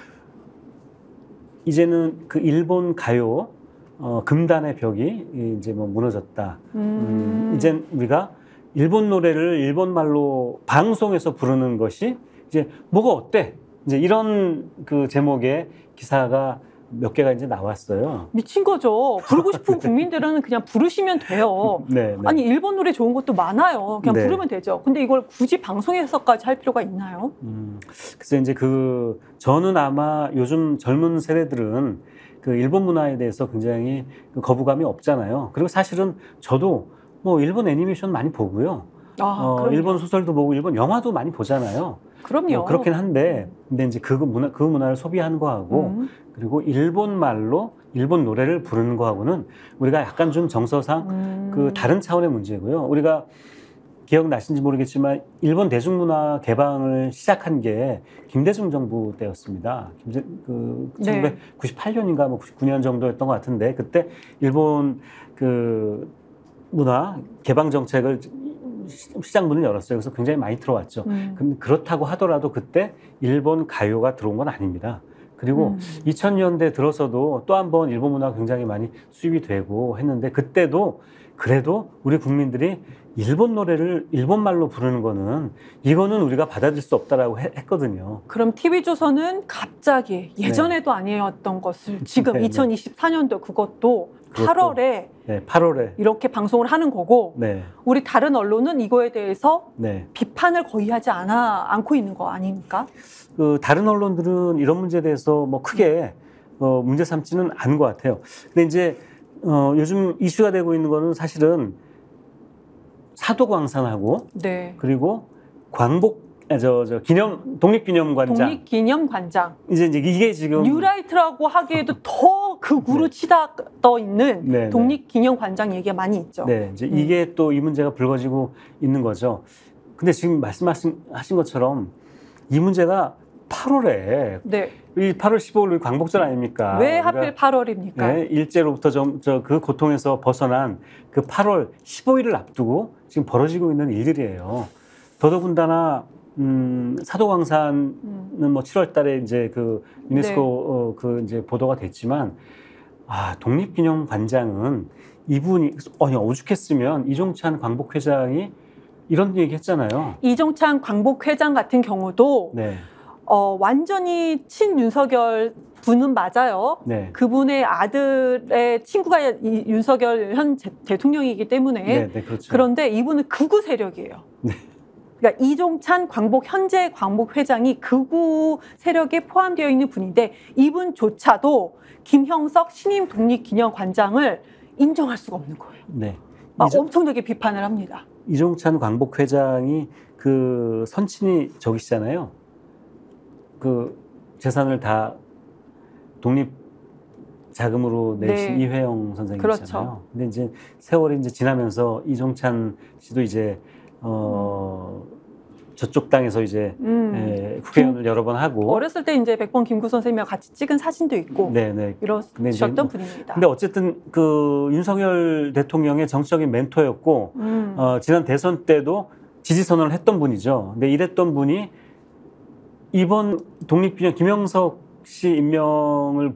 이제는 그 일본 가요 어, 금단의 벽이 이제 뭐 무너졌다. 음. 음, 이젠 우리가 일본 노래를 일본 말로 방송에서 부르는 것이 이제 뭐가 어때? 이제 이런 그 제목의 기사가 몇 개가 이제 나왔어요. 미친 거죠. 부르고 싶은 국민들은 그냥 부르시면 돼요. 네, 네. 아니 일본 노래 좋은 것도 많아요. 그냥 네. 부르면 되죠. 근데 이걸 굳이 방송에서까지 할 필요가 있나요? 음, 글쎄 이제 그 저는 아마 요즘 젊은 세대들은 그 일본 문화에 대해서 굉장히 거부감이 없잖아요. 그리고 사실은 저도 뭐 일본 애니메이션 많이 보고요. 아, 어, 일본 소설도 보고 일본 영화도 많이 보잖아요. 그럼요. 뭐 그렇긴 한데, 근데 이제 그 문화, 그 문화를 소비하는 거하고, 음. 그리고 일본 말로 일본 노래를 부르는 거하고는 우리가 약간 좀 정서상 음. 그 다른 차원의 문제고요. 우리가 기억나신지 모르겠지만 일본 대중문화 개방을 시작한 게 김대중 정부 때였습니다. 김대, 그 네. 천구백구십팔 년인가 뭐 구십구 년 정도였던 것 같은데 그때 일본 그 문화 개방 정책을 시장 문을 열었어요. 그래서 굉장히 많이 들어왔죠. 음. 근데 그렇다고 하더라도 그때 일본 가요가 들어온 건 아닙니다. 그리고 음. 이천 년대 들어서도 또 한 번 일본 문화가 굉장히 많이 수입이 되고 했는데 그때도 그래도 우리 국민들이 일본 노래를 일본 말로 부르는 거는 이거는 우리가 받아들일 수 없다라고 해, 했거든요. 그럼 티비조선은 갑자기 예전에도 네. 아니었던 것을 지금 네, 이천이십사 년도 그것도 그것도, 팔월에 네, 팔월에 이렇게 방송을 하는 거고 네. 우리 다른 언론은 이거에 대해서 네. 비판을 거의 하지 않아 않고 있는 거 아닙니까? 그 다른 언론들은 이런 문제에 대해서 뭐 크게 어, 문제 삼지는 않은 것 같아요. 근데 이제 어, 요즘 이슈가 되고 있는 거는 사실은 사도광산하고 네. 그리고 광복 저, 저 기념 독립기념관장 독립기념관장 이제 이제 이게 지금 뉴라이트라고 하기에도 더 극으로 네. 치다 떠 있는 네, 독립기념관장 얘기가 많이 있죠. 네, 이제 음. 이게 또 이 문제가 불거지고 있는 거죠. 근데 지금 말씀하신 하신 것처럼 이 문제가 팔월에 네. 이 팔월 십오일 광복절 아닙니까? 왜 하필 팔월입니까? 네, 일제로부터 좀 저 그 고통에서 벗어난 그 팔월 십오일을 앞두고 지금 벌어지고 있는 일들이에요. 더더군다나 음, 사도광산은 음. 뭐 칠월 달에 이제 그 유네스코 네. 어, 그 이제 보도가 됐지만 아, 독립기념관장은 이분이 아니 오죽했으면 이종찬 광복회장이 이런 얘기 했잖아요. 이종찬 광복회장 같은 경우도 네. 어, 완전히 친윤석열 분은 맞아요. 네. 그분의 아들의 친구가 이 윤석열 현 대통령이기 때문에 네, 네, 그렇죠. 그런데 이분은 극우 세력이에요. 네. 그러니까 이종찬 광복 현재 광복 회장이 극우 세력에 포함되어 있는 분인데 이분조차도 김형석 신임 독립기념관장을 인정할 수가 없는 거예요. 네. 막 이종, 엄청나게 비판을 합니다. 이종찬 광복회장이 그 선친이 저기시잖아요. 그 재산을 다 독립 자금으로 내신 네. 이회영 선생님이잖아요. 그렇죠. 근데 이제 세월이 이제 지나면서 이종찬 씨도 이제 어 저쪽 땅에서 이제 음. 에, 국회의원을 여러 번 하고 어렸을 때 이제 백번 김구 선생님과 같이 찍은 사진도 있고 네네. 이러셨던 분입니다. 근데 어쨌든 그 윤석열 대통령의 정치적인 멘토였고 음. 어, 지난 대선 때도 지지 선언을 했던 분이죠. 근데 이랬던 분이 이번 독립기념 김영석 씨 임명을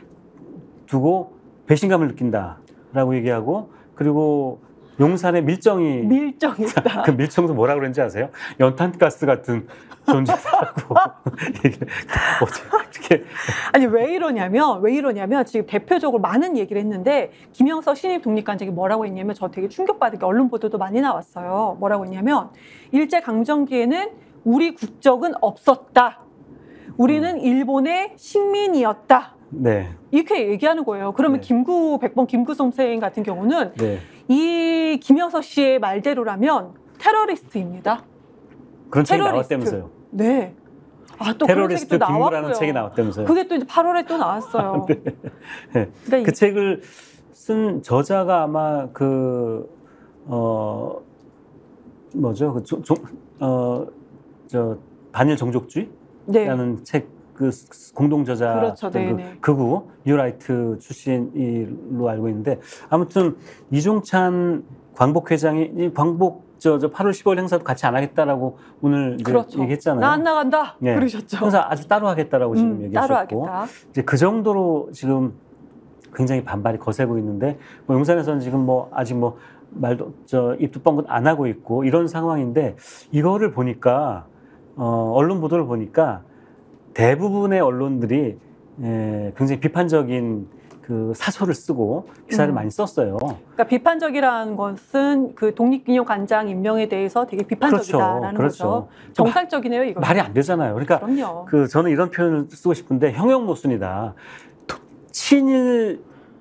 두고 배신감을 느낀다라고 얘기하고 그리고 용산에 밀정이 밀정이 있다. 그 밀정도 뭐라 그런지 아세요? 연탄가스 같은 존재다라고 얘기를 어떻게 아니 왜 이러냐면 왜 이러냐면 지금 대표적으로 많은 얘기를 했는데 김영석 신임 독립관장이 뭐라고 했냐면 저 되게 충격받은 게 언론 보도도 많이 나왔어요. 뭐라고 했냐면 일제 강점기에는 우리 국적은 없었다. 우리는 일본의 식민이었다. 네. 이렇게 얘기하는 거예요. 그러면 네. 김구 백번 김구 선생 같은 경우는 네. 이 김영석 씨의 말대로라면 테러리스트입니다. 그런 책이 테러리스트. 나왔다면서요. 네. 아, 또 테러리스트 그런 책이 또 김구라는 나왔고요. 책이 나왔다면서요. 그게 또 이제 팔월에 또 나왔어요. 네. 네. 그러니까 그 이, 책을 쓴 저자가 아마 그 어 뭐죠? 그 조, 조, 어, 저 반일 종족주의라는 네. 책 그 공동 저자 그렇죠. 그 네네. 극우 뉴라이트 출신으로 알고 있는데 아무튼 이종찬 광복회장이 이 광복 저, 저 팔월 십오일 행사도 같이 안 하겠다라고 오늘 이제 그렇죠. 얘기했잖아요. 나 안 나간다. 네. 그러셨죠. 행사 아주 따로 하겠다라고 지금 음, 얘기하셨고 따로 하겠다. 이제 그 정도로 지금 굉장히 반발이 거세고 있는데 뭐 용산에서는 지금 뭐 아직 뭐 말도 저 입도 뻥긋 안 하고 있고 이런 상황인데 이거를 보니까 어, 언론 보도를 보니까 대부분의 언론들이 에, 굉장히 비판적인 그 사설을 쓰고 기사를 음. 많이 썼어요. 그러니까 비판적이라는 것은 그 독립기념관장 임명에 대해서 되게 비판적이다라는 그렇죠. 거죠. 정상적이네요, 이거. 말이 안 되잖아요. 그러니까 그럼요. 그 저는 이런 표현을 쓰고 싶은데 형용모순이다. 도- 친일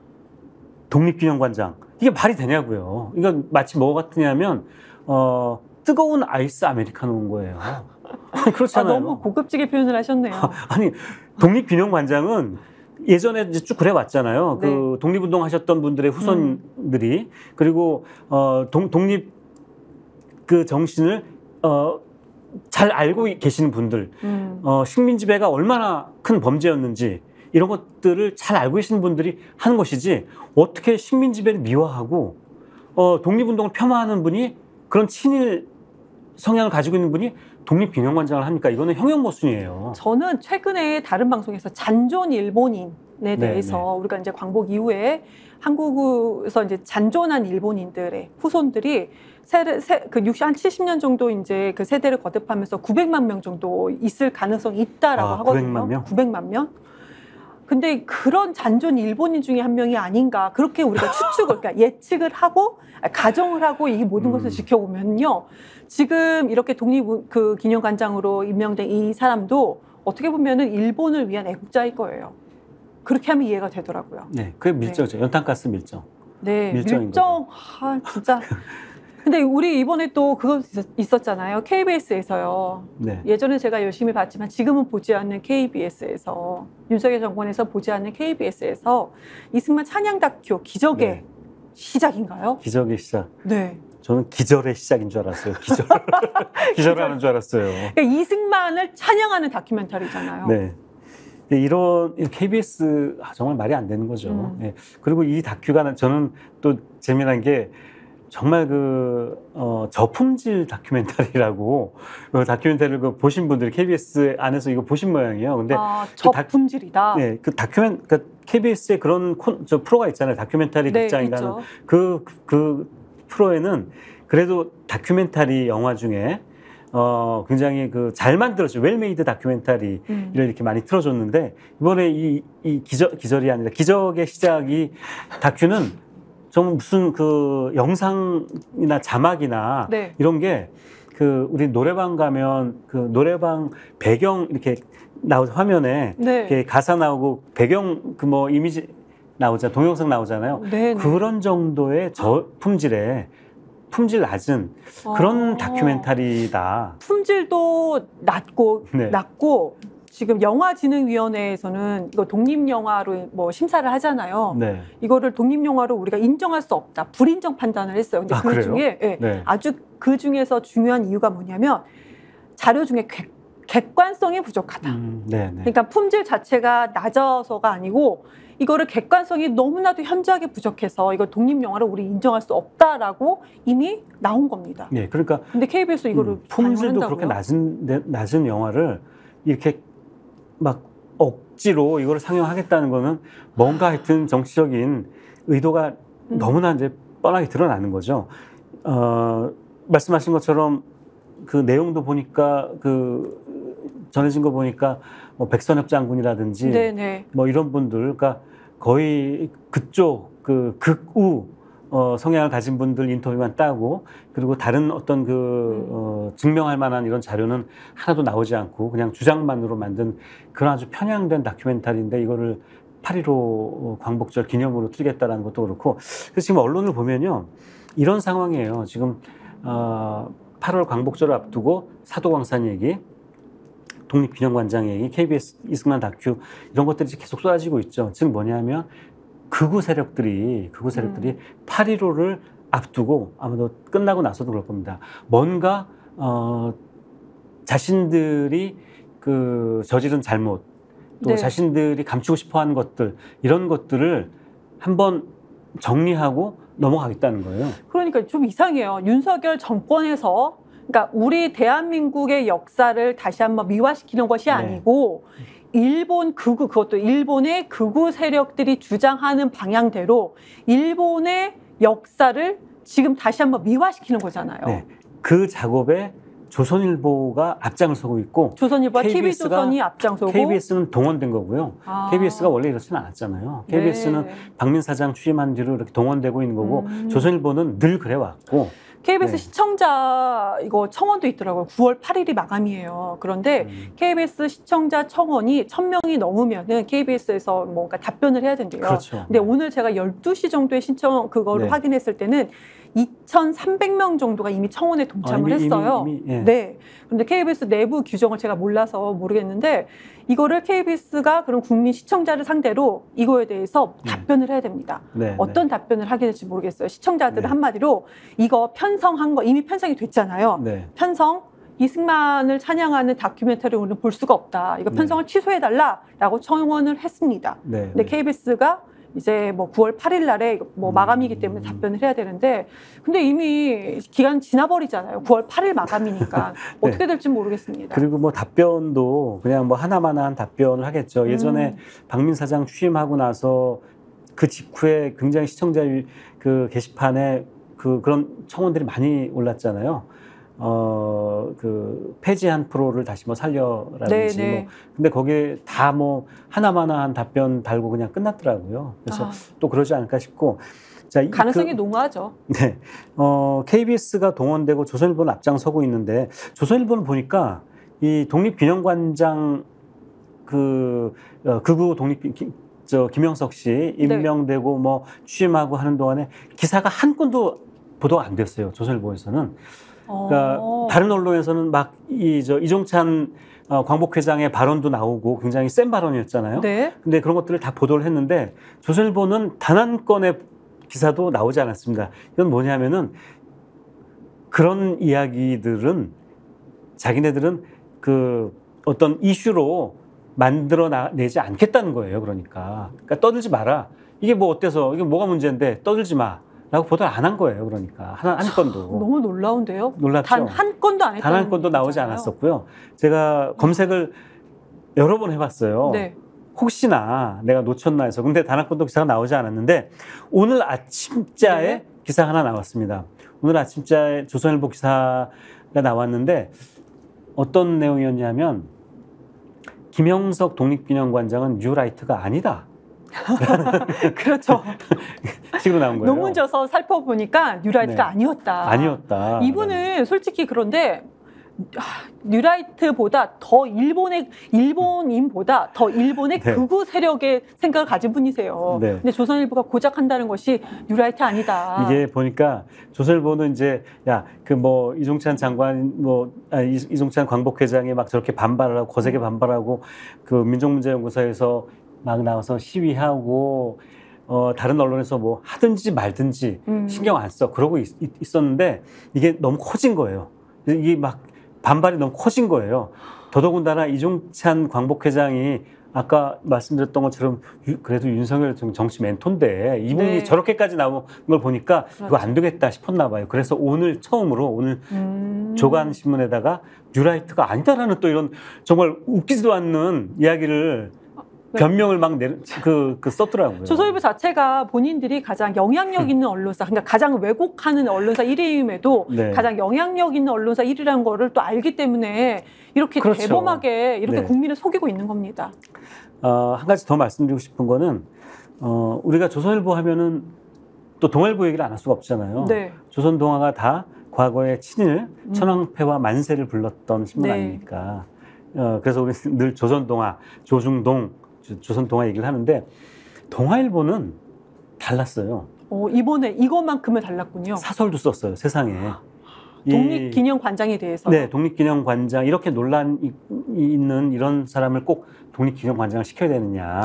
독립기념관장 이게 말이 되냐고요. 이건 마치 뭐 같으냐면 어, 뜨거운 아이스 아메리카노인 거예요. 아, 그렇잖아요. 너무 고급지게 표현을 하셨네요. 아니 독립기념관장은 예전에 이제 쭉 그래 왔잖아요. 네. 그 독립운동 하셨던 분들의 후손들이 음. 그리고 어, 동, 독립 그 정신을 어, 잘 알고 계시는 분들, 음. 어, 식민 지배가 얼마나 큰 범죄였는지 이런 것들을 잘 알고 계시는 분들이 하는 것이지 어떻게 식민 지배를 미화하고 어, 독립운동을 폄하하는 분이 그런 친일 성향을 가지고 있는 분이 독립기념관장을 합니까? 이거는 형용모순이에요. 저는 최근에 다른 방송에서 잔존 일본인에 네, 대해서 네. 우리가 이제 광복 이후에 한국에서 이제 잔존한 일본인들의 후손들이 세대, 세, 그 육십, 한 칠십 년 정도 이제 그 세대를 거듭하면서 구백만 명 정도 있을 가능성이 있다라고 아, 하거든요. 구백만 명? 구백만 명? 근데 그런 잔존 일본인 중에 한 명이 아닌가 그렇게 우리가 추측을 그러니까 예측을 하고 가정을 하고 이 모든 음. 것을 지켜보면요 지금 이렇게 독립 그 기념관장으로 임명된 이 사람도 어떻게 보면은 일본을 위한 애국자일 거예요. 그렇게 하면 이해가 되더라고요. 네, 그게 밀정이죠. 네. 연탄가스 밀정. 네, 밀정인 밀정. 아, 진짜. 근데 우리 이번에 또 그거 있었잖아요. 케이비에스에서요. 네. 예전에 제가 열심히 봤지만 지금은 보지 않는 케이비에스에서 윤석열 정권에서 보지 않는 케이비에스에서 이승만 찬양 다큐 기적의 네. 시작인가요? 기적의 시작. 네. 저는 기절의 시작인 줄 알았어요. 기절. 기절하는 줄 알았어요. 그러니까 이승만을 찬양하는 다큐멘터리잖아요. 네. 이런 케이비에스 아, 정말 말이 안 되는 거죠. 음. 네. 그리고 이 다큐가 저는 또 재미난 게 정말 그 어, 저품질 다큐멘터리라고 그 다큐멘터리를 그 보신 분들이 케이비에스 안에서 이거 보신 모양이에요. 근데 아, 그 다- 저품질이다. 네, 그 다큐멘 그러니까 케이비에스에 그런 콘, 저 프로가 있잖아요. 다큐멘터리 네, 극장이라는 있죠. 그, 그 프로에는 그래도 다큐멘터리 영화 중에 어, 굉장히 그 잘 만들었죠. 웰메이드 다큐멘터리를 음. 이렇게 많이 틀어줬는데 이번에 이, 이 기적, 기절이 아니라 기적의 시작이 다큐는 좀 무슨 그 영상이나 자막이나 네. 이런 게 그 우리 노래방 가면 그 노래방 배경 이렇게 나오 화면에 네. 이렇게 가사 나오고 배경 그 뭐 이미지 나오잖아요. 동영상 나오잖아요. 네, 네. 그런 정도의 저품질의 품질 낮은 그런 어. 다큐멘터리다. 품질도 낮고 네. 낮고 지금 영화진흥위원회에서는 이거 독립영화로 뭐 심사를 하잖아요. 네. 이거를 독립영화로 우리가 인정할 수 없다. 불인정 판단을 했어요. 근데 아, 그 그래요? 중에 예, 네. 아주 그 중에서 중요한 이유가 뭐냐면 자료 중에 객, 객관성이 부족하다. 음, 네, 네. 그러니까 품질 자체가 낮아서가 아니고 이거를 객관성이 너무나도 현저하게 부족해서 이거 독립영화로 우리 인정할 수 없다라고 이미 나온 겁니다. 네, 그러니까 근데 케이비에스 이거를 음, 품질도 반영한다고요? 그렇게 낮은 데- 낮은 영화를 이렇게 막 억지로 이걸 상영하겠다는 거는 뭔가 하여튼 정치적인 의도가 음. 너무나 이제 뻔하게 드러나는 거죠. 어, 말씀하신 것처럼 그 내용도 보니까 그 전해진 거 보니까 뭐 백선엽 장군이라든지 네네. 뭐 이런 분들, 그러니까 거의 그쪽 그 극우 어, 성향을 가진 분들 인터뷰만 따고 그리고 다른 어떤 그 음. 어, 증명할 만한 이런 자료는 하나도 나오지 않고 그냥 주장만으로 만든 그런 아주 편향된 다큐멘터리인데 이거를 팔일오 광복절 기념으로 틀겠다라는 것도 그렇고 그래서 지금 언론을 보면요 이런 상황이에요. 지금 어, 팔월 광복절을 앞두고 사도광산 얘기, 독립기념관장 얘기, 케이비에스 이승만 다큐 이런 것들이 계속 쏟아지고 있죠. 즉 뭐냐면 극우 세력들이 극우 세력들이 음. 팔일오를 앞두고 아마도 끝나고 나서도 그럴 겁니다. 뭔가 어, 자신들이 그 저지른 잘못 또 네. 자신들이 감추고 싶어하는 것들 이런 것들을 한번 정리하고 넘어가겠다는 거예요. 그러니까 좀 이상해요. 윤석열 정권에서 그러니까 우리 대한민국의 역사를 다시 한번 미화시키는 것이 네. 아니고 일본 극우 그것도 일본의 극우 세력들이 주장하는 방향대로 일본의 역사를 지금 다시 한번 미화시키는 거잖아요. 네. 그 작업에 조선일보가 앞장을 서고 있고 조선일보와 티비조선이 앞장서고 케이비에스는 동원된 거고요. 아. 케이비에스가 원래 이렇지는 않았잖아요. 케이비에스는 네. 박민 사장 취임한 뒤로 이렇게 동원되고 있는 거고 음. 조선일보는 늘 그래 왔고 케이비에스 네. 시청자 이거 청원도 있더라고요. 구월 팔일이 마감이에요. 그런데 음. 케이비에스 시청자 청원이 천 명이 넘으면은 케이비에스에서 뭔가 답변을 해야 된대요. 그렇죠. 근데 오늘 제가 열두 시 정도에 신청 그거를 네. 확인했을 때는 이천삼백 명 정도가 이미 청원에 동참을 아, 이미, 했어요. 이미, 이미, 예. 네. 그런데 케이비에스 내부 규정을 제가 몰라서 모르겠는데 이거를 케이비에스가 그럼 국민 시청자를 상대로 이거에 대해서 네. 답변을 해야 됩니다. 네, 어떤 네. 답변을 하게 될지 모르겠어요. 시청자들은 네. 한마디로 이거 편성한 거 이미 편성이 됐잖아요. 네. 편성 이승만을 찬양하는 다큐멘터리 우리는 볼 수가 없다. 이거 편성을 네. 취소해달라라고 청원을 했습니다. 네, 근데 네. 케이비에스가 이제 뭐 구월 팔일 날에 뭐 마감이기 때문에 음. 답변을 해야 되는데 근데 이미 기간 지나버리잖아요. 구월 팔일 마감이니까 네. 어떻게 될지 모르겠습니다. 그리고 뭐 답변도 그냥 뭐 하나만한 답변을 하겠죠. 예전에 음. 박민 사장 취임하고 나서 그 직후에 굉장히 시청자 그 게시판에 그 그런 청원들이 많이 올랐잖아요. 어, 그, 폐지한 프로를 다시 뭐 살려라든지. 네네. 뭐. 근데 거기에 다 뭐 하나마나한 답변 달고 그냥 끝났더라고요. 그래서 아. 또 그러지 않을까 싶고. 자, 가능성이 그, 농후하죠. 네. 어, 케이비에스가 동원되고 조선일보는 앞장서고 있는데 조선일보는 보니까 이 독립기념관장 그, 어, 극우 독립, 기, 저, 김영석 씨 임명되고 네. 뭐 취임하고 하는 동안에 기사가 한 건도 보도가 안 됐어요. 조선일보에서는. 그러니까 오. 다른 언론에서는 막 이 저 이종찬 어, 광복회장의 발언도 나오고 굉장히 센 발언이었잖아요. 네. 근데 그런 것들을 다 보도를 했는데 조선일보는 단 한 건의 기사도 나오지 않았습니다. 이건 뭐냐면은 그런 이야기들은 자기네들은 그 어떤 이슈로 만들어내지 않겠다는 거예요. 그러니까. 그러니까 떠들지 마라. 이게 뭐 어때서 이게 뭐가 문제인데 떠들지 마. 라고 보도를 안 한 거예요. 그러니까 한, 한 건도. 너무 놀라운데요? 놀랍죠. 단 한 건도 안 했다는 단 한 건도 나오지 거잖아요. 않았었고요. 제가 검색을 여러 번 해봤어요. 네. 혹시나 내가 놓쳤나 해서. 근데 단 한 건도 기사가 나오지 않았는데 오늘 아침자에 네. 기사 하나 나왔습니다. 오늘 아침자에 조선일보 기사가 나왔는데 어떤 내용이었냐면 김영석 독립기념관장은 뉴라이트가 아니다. 그렇죠. 식으로 나온 거예요. 논문 져서 살펴보니까 뉴라이트가 네. 아니었다. 아니었다. 이분은 네. 솔직히 그런데 뉴라이트보다 더 일본의 일본인보다 더 일본의 네. 극우 세력의 생각을 가진 분이세요. 네. 근데 조선일보가 고작 한다는 것이 뉴라이트 아니다. 이게 보니까 조선일보는 이제 야 그 뭐 이종찬 장관 뭐 아, 이종찬 광복회장이 막 저렇게 반발하고 거세게 반발하고 그 민족문제연구소에서 막 나와서 시위하고 어, 다른 언론에서 뭐 하든지 말든지 음. 신경 안 써. 그러고 있, 있었는데 이게 너무 커진 거예요. 이게 막 반발이 너무 커진 거예요. 더더군다나 이종찬 광복회장이 아까 말씀드렸던 것처럼 유, 그래도 윤석열 정치 멘토인데 이분이 네. 저렇게까지 나온 걸 보니까 그렇죠. 이거 안 되겠다 싶었나 봐요. 그래서 오늘 처음으로 오늘 음. 조간신문에다가 뉴라이트가 아니다라는 또 이런 정말 웃기지도 않는 이야기를 변명을 막 내려, 그, 그 썼더라고요. 조선일보 자체가 본인들이 가장 영향력 있는 언론사, 그러니까 가장 왜곡하는 언론사 일 위임에도 네. 가장 영향력 있는 언론사 일 위라는 거를 또 알기 때문에 이렇게 그렇죠. 대범하게 이렇게 네. 국민을 속이고 있는 겁니다. 어, 한 가지 더 말씀드리고 싶은 거는 어, 우리가 조선일보 하면은 또 동아일보 얘기를 안 할 수가 없잖아요. 네. 조선동아가 다 과거에 친일, 음. 천황폐와 만세를 불렀던 신문 네. 아닙니까? 어, 그래서 우리 늘 조선동아, 조중동, 조선동아 얘기를 하는데 동아일보는 달랐어요. 오, 이번에 이것만큼은 달랐군요. 사설도 썼어요. 세상에. 독립기념관장에 대해서. 네. 독립기념관장. 이렇게 논란이 있는 이런 사람을 꼭 독립기념관장을 시켜야 되느냐.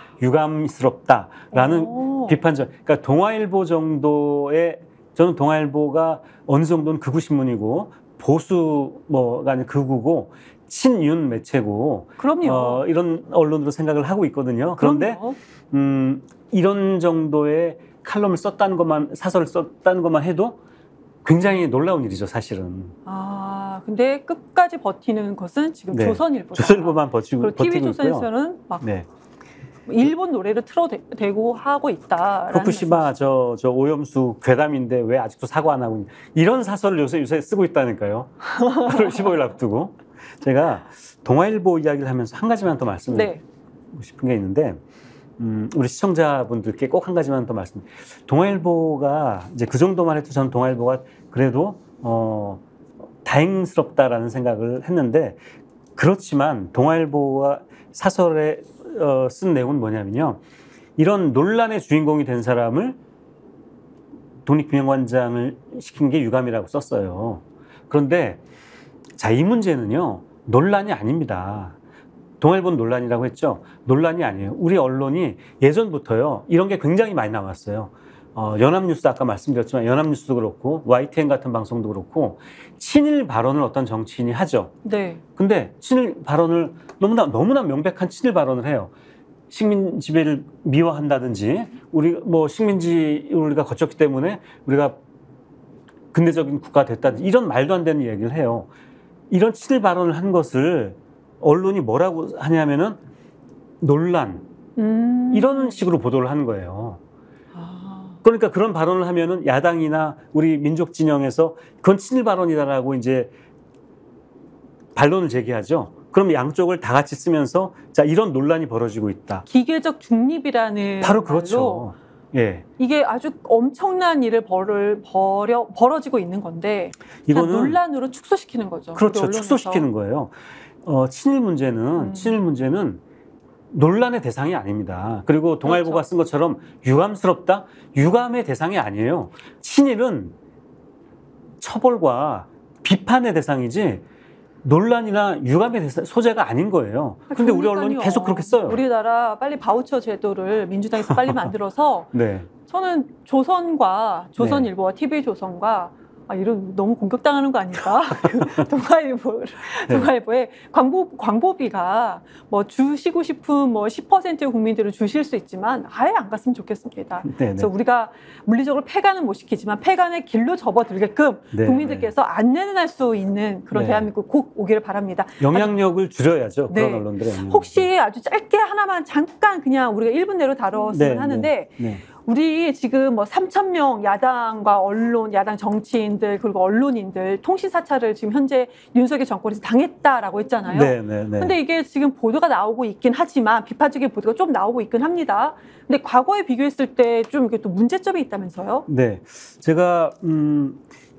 유감스럽다라는 오. 비판적. 그러니까 동아일보 정도의 저는 동아일보가 어느 정도는 극우신문이고 보수 뭐가 아니라 극우고 친윤 매체고 그럼요. 어, 이런 언론으로 생각을 하고 있거든요. 그런데 음, 이런 정도의 칼럼을 썼다는 것만 사설을 썼다는 것만 해도 굉장히 놀라운 일이죠, 사실은. 아, 근데 끝까지 버티는 것은 지금 네. 조선일보. 조선일보만 버티고, 그리고 버티고 티비조선에서는 막 네. 일본 노래를 틀어대고 하고 있다. 후쿠시마 저, 저 오염수 괴담인데 왜 아직도 사과 안 하고 있냐. 이런 사설을 요새 요새 쓰고 있다니까요. 팔월 십오일 앞두고 제가 동아일보 이야기를 하면서 한 가지만 더 말씀드리고 네. 싶은 게 있는데 음, 우리 시청자분들께 꼭 한 가지만 더 말씀. 동아일보가 이제 그 정도만 해도 저는 동아일보가 그래도 어, 다행스럽다라는 생각을 했는데 그렇지만 동아일보가 사설에 어, 쓴 내용은 뭐냐면요. 이런 논란의 주인공이 된 사람을 독립기념관장을 시킨 게 유감이라고 썼어요. 그런데 자, 이 문제는요. 논란이 아닙니다. 동아일보는 논란이라고 했죠. 논란이 아니에요. 우리 언론이 예전부터요. 이런 게 굉장히 많이 나왔어요. 어, 연합뉴스 아까 말씀드렸지만 연합뉴스도 그렇고 와이티엔 같은 방송도 그렇고 친일 발언을 어떤 정치인이 하죠. 네. 근데 친일 발언을 너무나 너무나 명백한 친일 발언을 해요. 식민 지배를 미화한다든지 우리 뭐 식민지 우리가 거쳤기 때문에 우리가 근대적인 국가가 됐다든지 이런 말도 안 되는 얘기를 해요. 이런 친일 발언을 한 것을 언론이 뭐라고 하냐면은 논란 음. 이런 식으로 보도를 하는 거예요. 그러니까 그런 발언을 하면은 야당이나 우리 민족 진영에서 그건 친일 발언이다라고 이제 반론을 제기하죠. 그럼 양쪽을 다 같이 쓰면서 자 이런 논란이 벌어지고 있다. 기계적 중립이라는 바로 그렇죠. 예. 이게 아주 엄청난 일을 벌을 벌여 벌어지고 있는 건데 이거는 논란으로 축소시키는 거죠. 그렇죠. 축소시키는 거예요. 어, 친일 문제는 음. 친일 문제는 논란의 대상이 아닙니다. 그리고 동아일보가 그렇죠. 쓴 것처럼 유감스럽다? 유감의 대상이 아니에요. 친일은 처벌과 비판의 대상이지 논란이나 유감의 대상, 소재가 아닌 거예요. 그런데 우리 언론이 계속 그렇게 써요. 우리나라 빨리 바우처 제도를 민주당에서 빨리 만들어서 네. 저는 조선과 조선일보와 네. 티비조선과 아, 이런 너무 공격당하는 거 아닐까? 그 동아일보, 네. 동아일보에 광고, 광고비가 뭐 주시고 싶은 뭐 십 퍼센트의 국민들은 주실 수 있지만 아예 안 갔으면 좋겠습니다. 네네. 그래서 우리가 물리적으로 폐간은 못 시키지만 폐간의 길로 접어들게끔 네네. 국민들께서 안내는 할 수 있는 그런 네. 대한민국 꼭 오기를 바랍니다. 영향력을 줄여야죠. 네. 그런 언론들의 영향력을. 혹시 아주 짧게 하나만 잠깐 그냥 우리가 일 분 내로 다뤘으면 네. 하는데 네. 우리 지금 뭐 삼천 명 야당과 언론, 야당 정치인들 그리고 언론인들 통신 사찰을 지금 현재 윤석열 정권에서 당했다라고 했잖아요. 네, 네, 네. 근데 이게 지금 보도가 나오고 있긴 하지만 비판적인 보도가 좀 나오고 있긴 합니다. 근데 과거에 비교했을 때 좀 이게 또 문제점이 있다면서요? 네, 제가 음,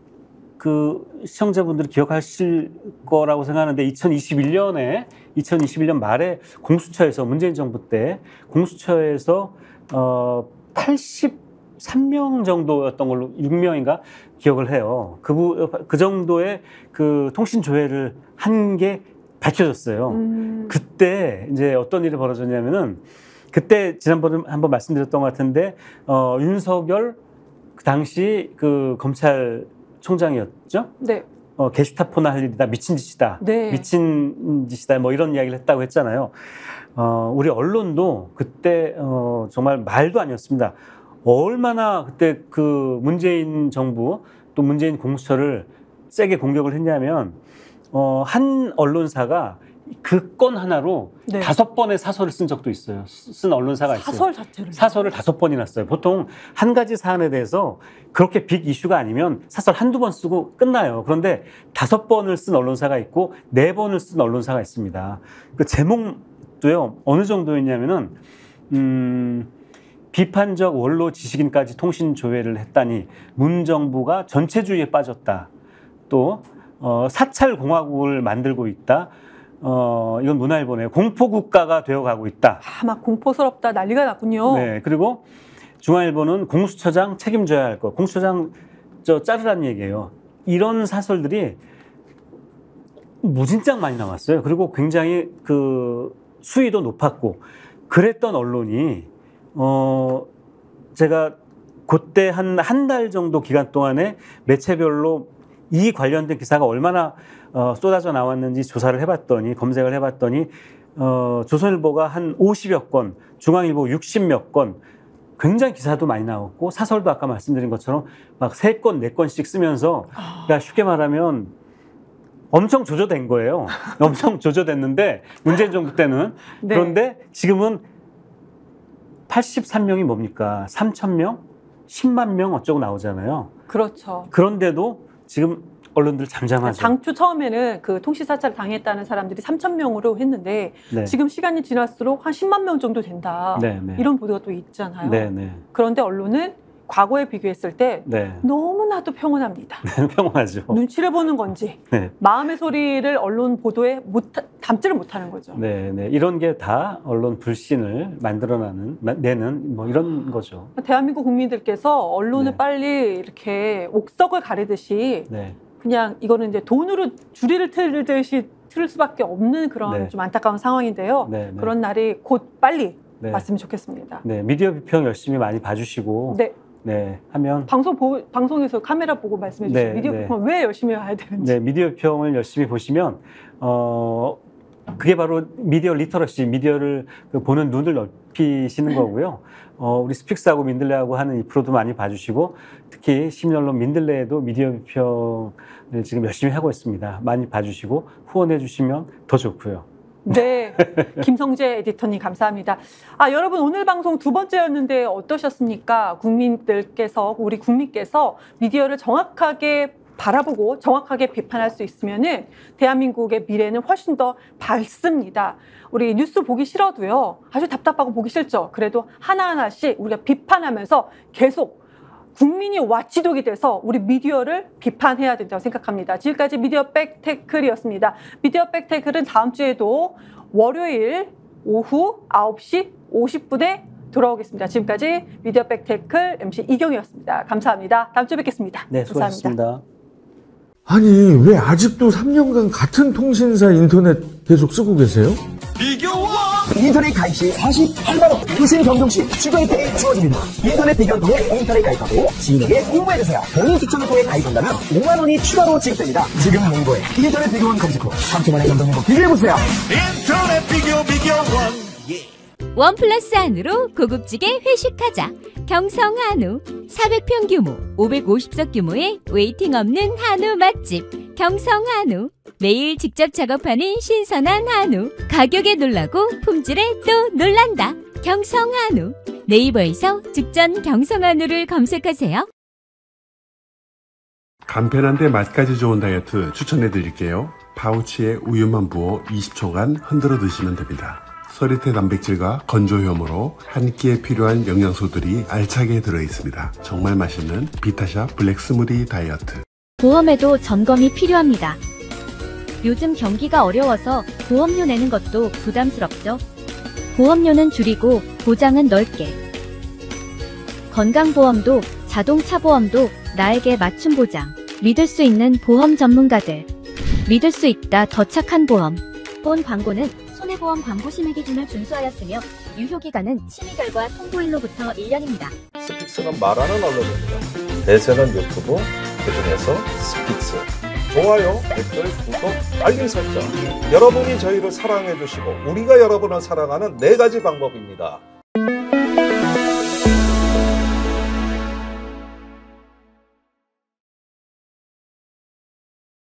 그 시청자분들이 기억하실 거라고 생각하는데 이천이십일 년에 이천이십일 년 말에 공수처에서 문재인 정부 때 공수처에서 어. 팔십삼 명 정도였던 걸로 육 명인가 기억을 해요. 그, 그 정도의 그 통신 조회를 한 게 밝혀졌어요. 음. 그때 이제 어떤 일이 벌어졌냐면은 그때 지난번에 한번 말씀드렸던 것 같은데 어, 윤석열 그 당시 그 검찰총장이었죠. 네. 어, 게슈타포나 할 일이다, 미친 짓이다, 네. 미친 짓이다, 뭐 이런 이야기를 했다고 했잖아요. 어, 우리 언론도 그때 어, 정말 말도 아니었습니다. 얼마나 그때 그 문재인 정부 또 문재인 공수처를 세게 공격을 했냐면 어, 한 언론사가 그 건 하나로 네. 다섯 번의 사설을 쓴 적도 있어요. 쓴 언론사가 있어요. 사설 자체를 사설을 다섯 번이나 써요. 보통 한 가지 사안에 대해서 그렇게 빅 이슈가 아니면 사설 한두 번 쓰고 끝나요. 그런데 다섯 번을 쓴 언론사가 있고 네 번을 쓴 언론사가 있습니다. 그 제목도요 어느 정도였냐면은 음, 비판적 원로 지식인까지 통신 조회를 했다니 문 정부가 전체주의에 빠졌다. 또 어, 사찰 공화국을 만들고 있다. 어, 이건 문화일보네요. 공포국가가 되어가고 있다. 아, 막 공포스럽다. 난리가 났군요. 네. 그리고 중앙일보는 공수처장 책임져야 할 것. 공수처장 저 자르라는 얘기예요. 이런 사설들이 무진장 많이 나왔어요. 그리고 굉장히 그 수위도 높았고 그랬던 언론이 어, 제가 그때 한 한 달 정도 기간 동안에 매체별로 이 관련된 기사가 얼마나 어, 쏟아져 나왔는지 조사를 해봤더니 검색을 해봤더니 어, 조선일보가 한 오십여 건, 중앙일보 육십몇 건 굉장히 기사도 많이 나왔고 사설도 아까 말씀드린 것처럼 막 세 건, 네 건씩 쓰면서 그러니까 쉽게 말하면 엄청 조조된 거예요. 엄청 조조됐는데 문재인 정부 때는 네. 그런데 지금은 팔십삼 명이 뭡니까? 삼천 명? 십만 명 어쩌고 나오잖아요. 그렇죠. 그런데도 지금 언론들 잠잠하죠. 당초 처음에는 그 통신사찰을 당했다는 사람들이 삼천 명으로 했는데 네. 지금 시간이 지날수록 한 십만 명 정도 된다. 네, 네. 이런 보도가 또 있잖아요. 네, 네. 그런데 언론은 과거에 비교했을 때 네. 너무나도 평온합니다. 평온하죠. 눈치를 보는 건지 네. 마음의 소리를 언론 보도에 못, 담지를 못하는 거죠. 네, 네. 이런 게 다 언론 불신을 만들어내는 내는 뭐 이런 거죠. 대한민국 국민들께서 언론을 네. 빨리 이렇게 옥석을 가리듯이 네. 그냥 이거는 이제 돈으로 주리를 틀듯이 틀 수밖에 없는 그런 네. 좀 안타까운 상황인데요. 네, 네. 그런 날이 곧 빨리 네. 왔으면 좋겠습니다. 네, 미디어 비평 열심히 많이 봐주시고 네. 네, 하면 방송 보, 방송에서 카메라 보고 말씀해 주시죠. 네, 미디어 네. 비평 왜 열심히 해야 되는지. 네, 미디어 비평을 열심히 보시면 어 그게 바로 미디어 리터러시, 미디어를 보는 눈을 넓히시는 거고요. 어, 우리 스픽스하고 민들레하고 하는 이 프로도 많이 봐주시고 특히 시민언론 민들레에도 미디어 비평을 지금 열심히 하고 있습니다. 많이 봐주시고 후원해 주시면 더 좋고요. 네, 김성재 에디터님 감사합니다. 아, 여러분 오늘 방송 두 번째였는데 어떠셨습니까? 국민들께서, 우리 국민께서 미디어를 정확하게 바라보고 정확하게 비판할 수 있으면은 대한민국의 미래는 훨씬 더 밝습니다. 우리 뉴스 보기 싫어도요, 아주 답답하고 보기 싫죠. 그래도 하나하나씩 우리가 비판하면서 계속 국민이 와치독이 돼서 우리 미디어를 비판해야 된다고 생각합니다. 지금까지 미디어 백태클이었습니다. 미디어 백태클은 다음 주에도 월요일 오후 아홉 시 오십 분에 돌아오겠습니다. 지금까지 미디어 백태클 엠씨 이경이었습니다. 감사합니다. 다음 주에 뵙겠습니다. 네, 수고하셨습니다. 감사합니다. 아니, 왜 아직도 삼 년간 같은 통신사 인터넷 계속 쓰고 계세요? 비교와 인터넷 가입 시 사십팔만 원 유심 경종 시 추가 혜택이 주어집니다. 인터넷 비교를 통해 인터넷 가입하고 지인에게 홍보해주세요. 본인 추천을 통해 가입한다면 오만 원이 추가로 지급됩니다. 지금 홍보에 인터넷 비교원 검색 후 삼 초 만에 경종 행보 비교해보세요. 인터넷 비교 비교원. 예. 원 플러스 안으로 고급지게 회식하자. 경성 한우 사백 평 규모 오백오십 석 규모의 웨이팅 없는 한우 맛집 경성 한우. 매일 직접 작업하는 신선한 한우. 가격에 놀라고 품질에 또 놀란다. 경성 한우. 네이버에서 직전 경성 한우를 검색하세요. 간편한데 맛까지 좋은 다이어트 추천해드릴게요. 파우치에 우유만 부어 이십 초간 흔들어 드시면 됩니다. 서리태 단백질과 건조효모로 한 끼에 필요한 영양소들이 알차게 들어있습니다. 정말 맛있는 비타샵 블랙 스무디 다이어트. 보험에도 점검이 필요합니다. 요즘 경기가 어려워서 보험료 내는 것도 부담스럽죠. 보험료는 줄이고 보장은 넓게. 건강보험도 자동차 보험도 나에게 맞춤 보장. 믿을 수 있는 보험 전문가들. 믿을 수 있다 더 착한 보험. 본 광고는 손해보험 광고 심의 기준을 준수하였으며 유효기간은 심의 결과 통보일로부터 일 년입니다. 스픽스는 말하는 언론입니다. 대세는 유튜브, 그중에서 스픽스. 좋아요, 댓글, 구독, 알림 설정. 여러분이 저희를 사랑해 주시고 우리가 여러분을 사랑하는 네 가지 방법입니다.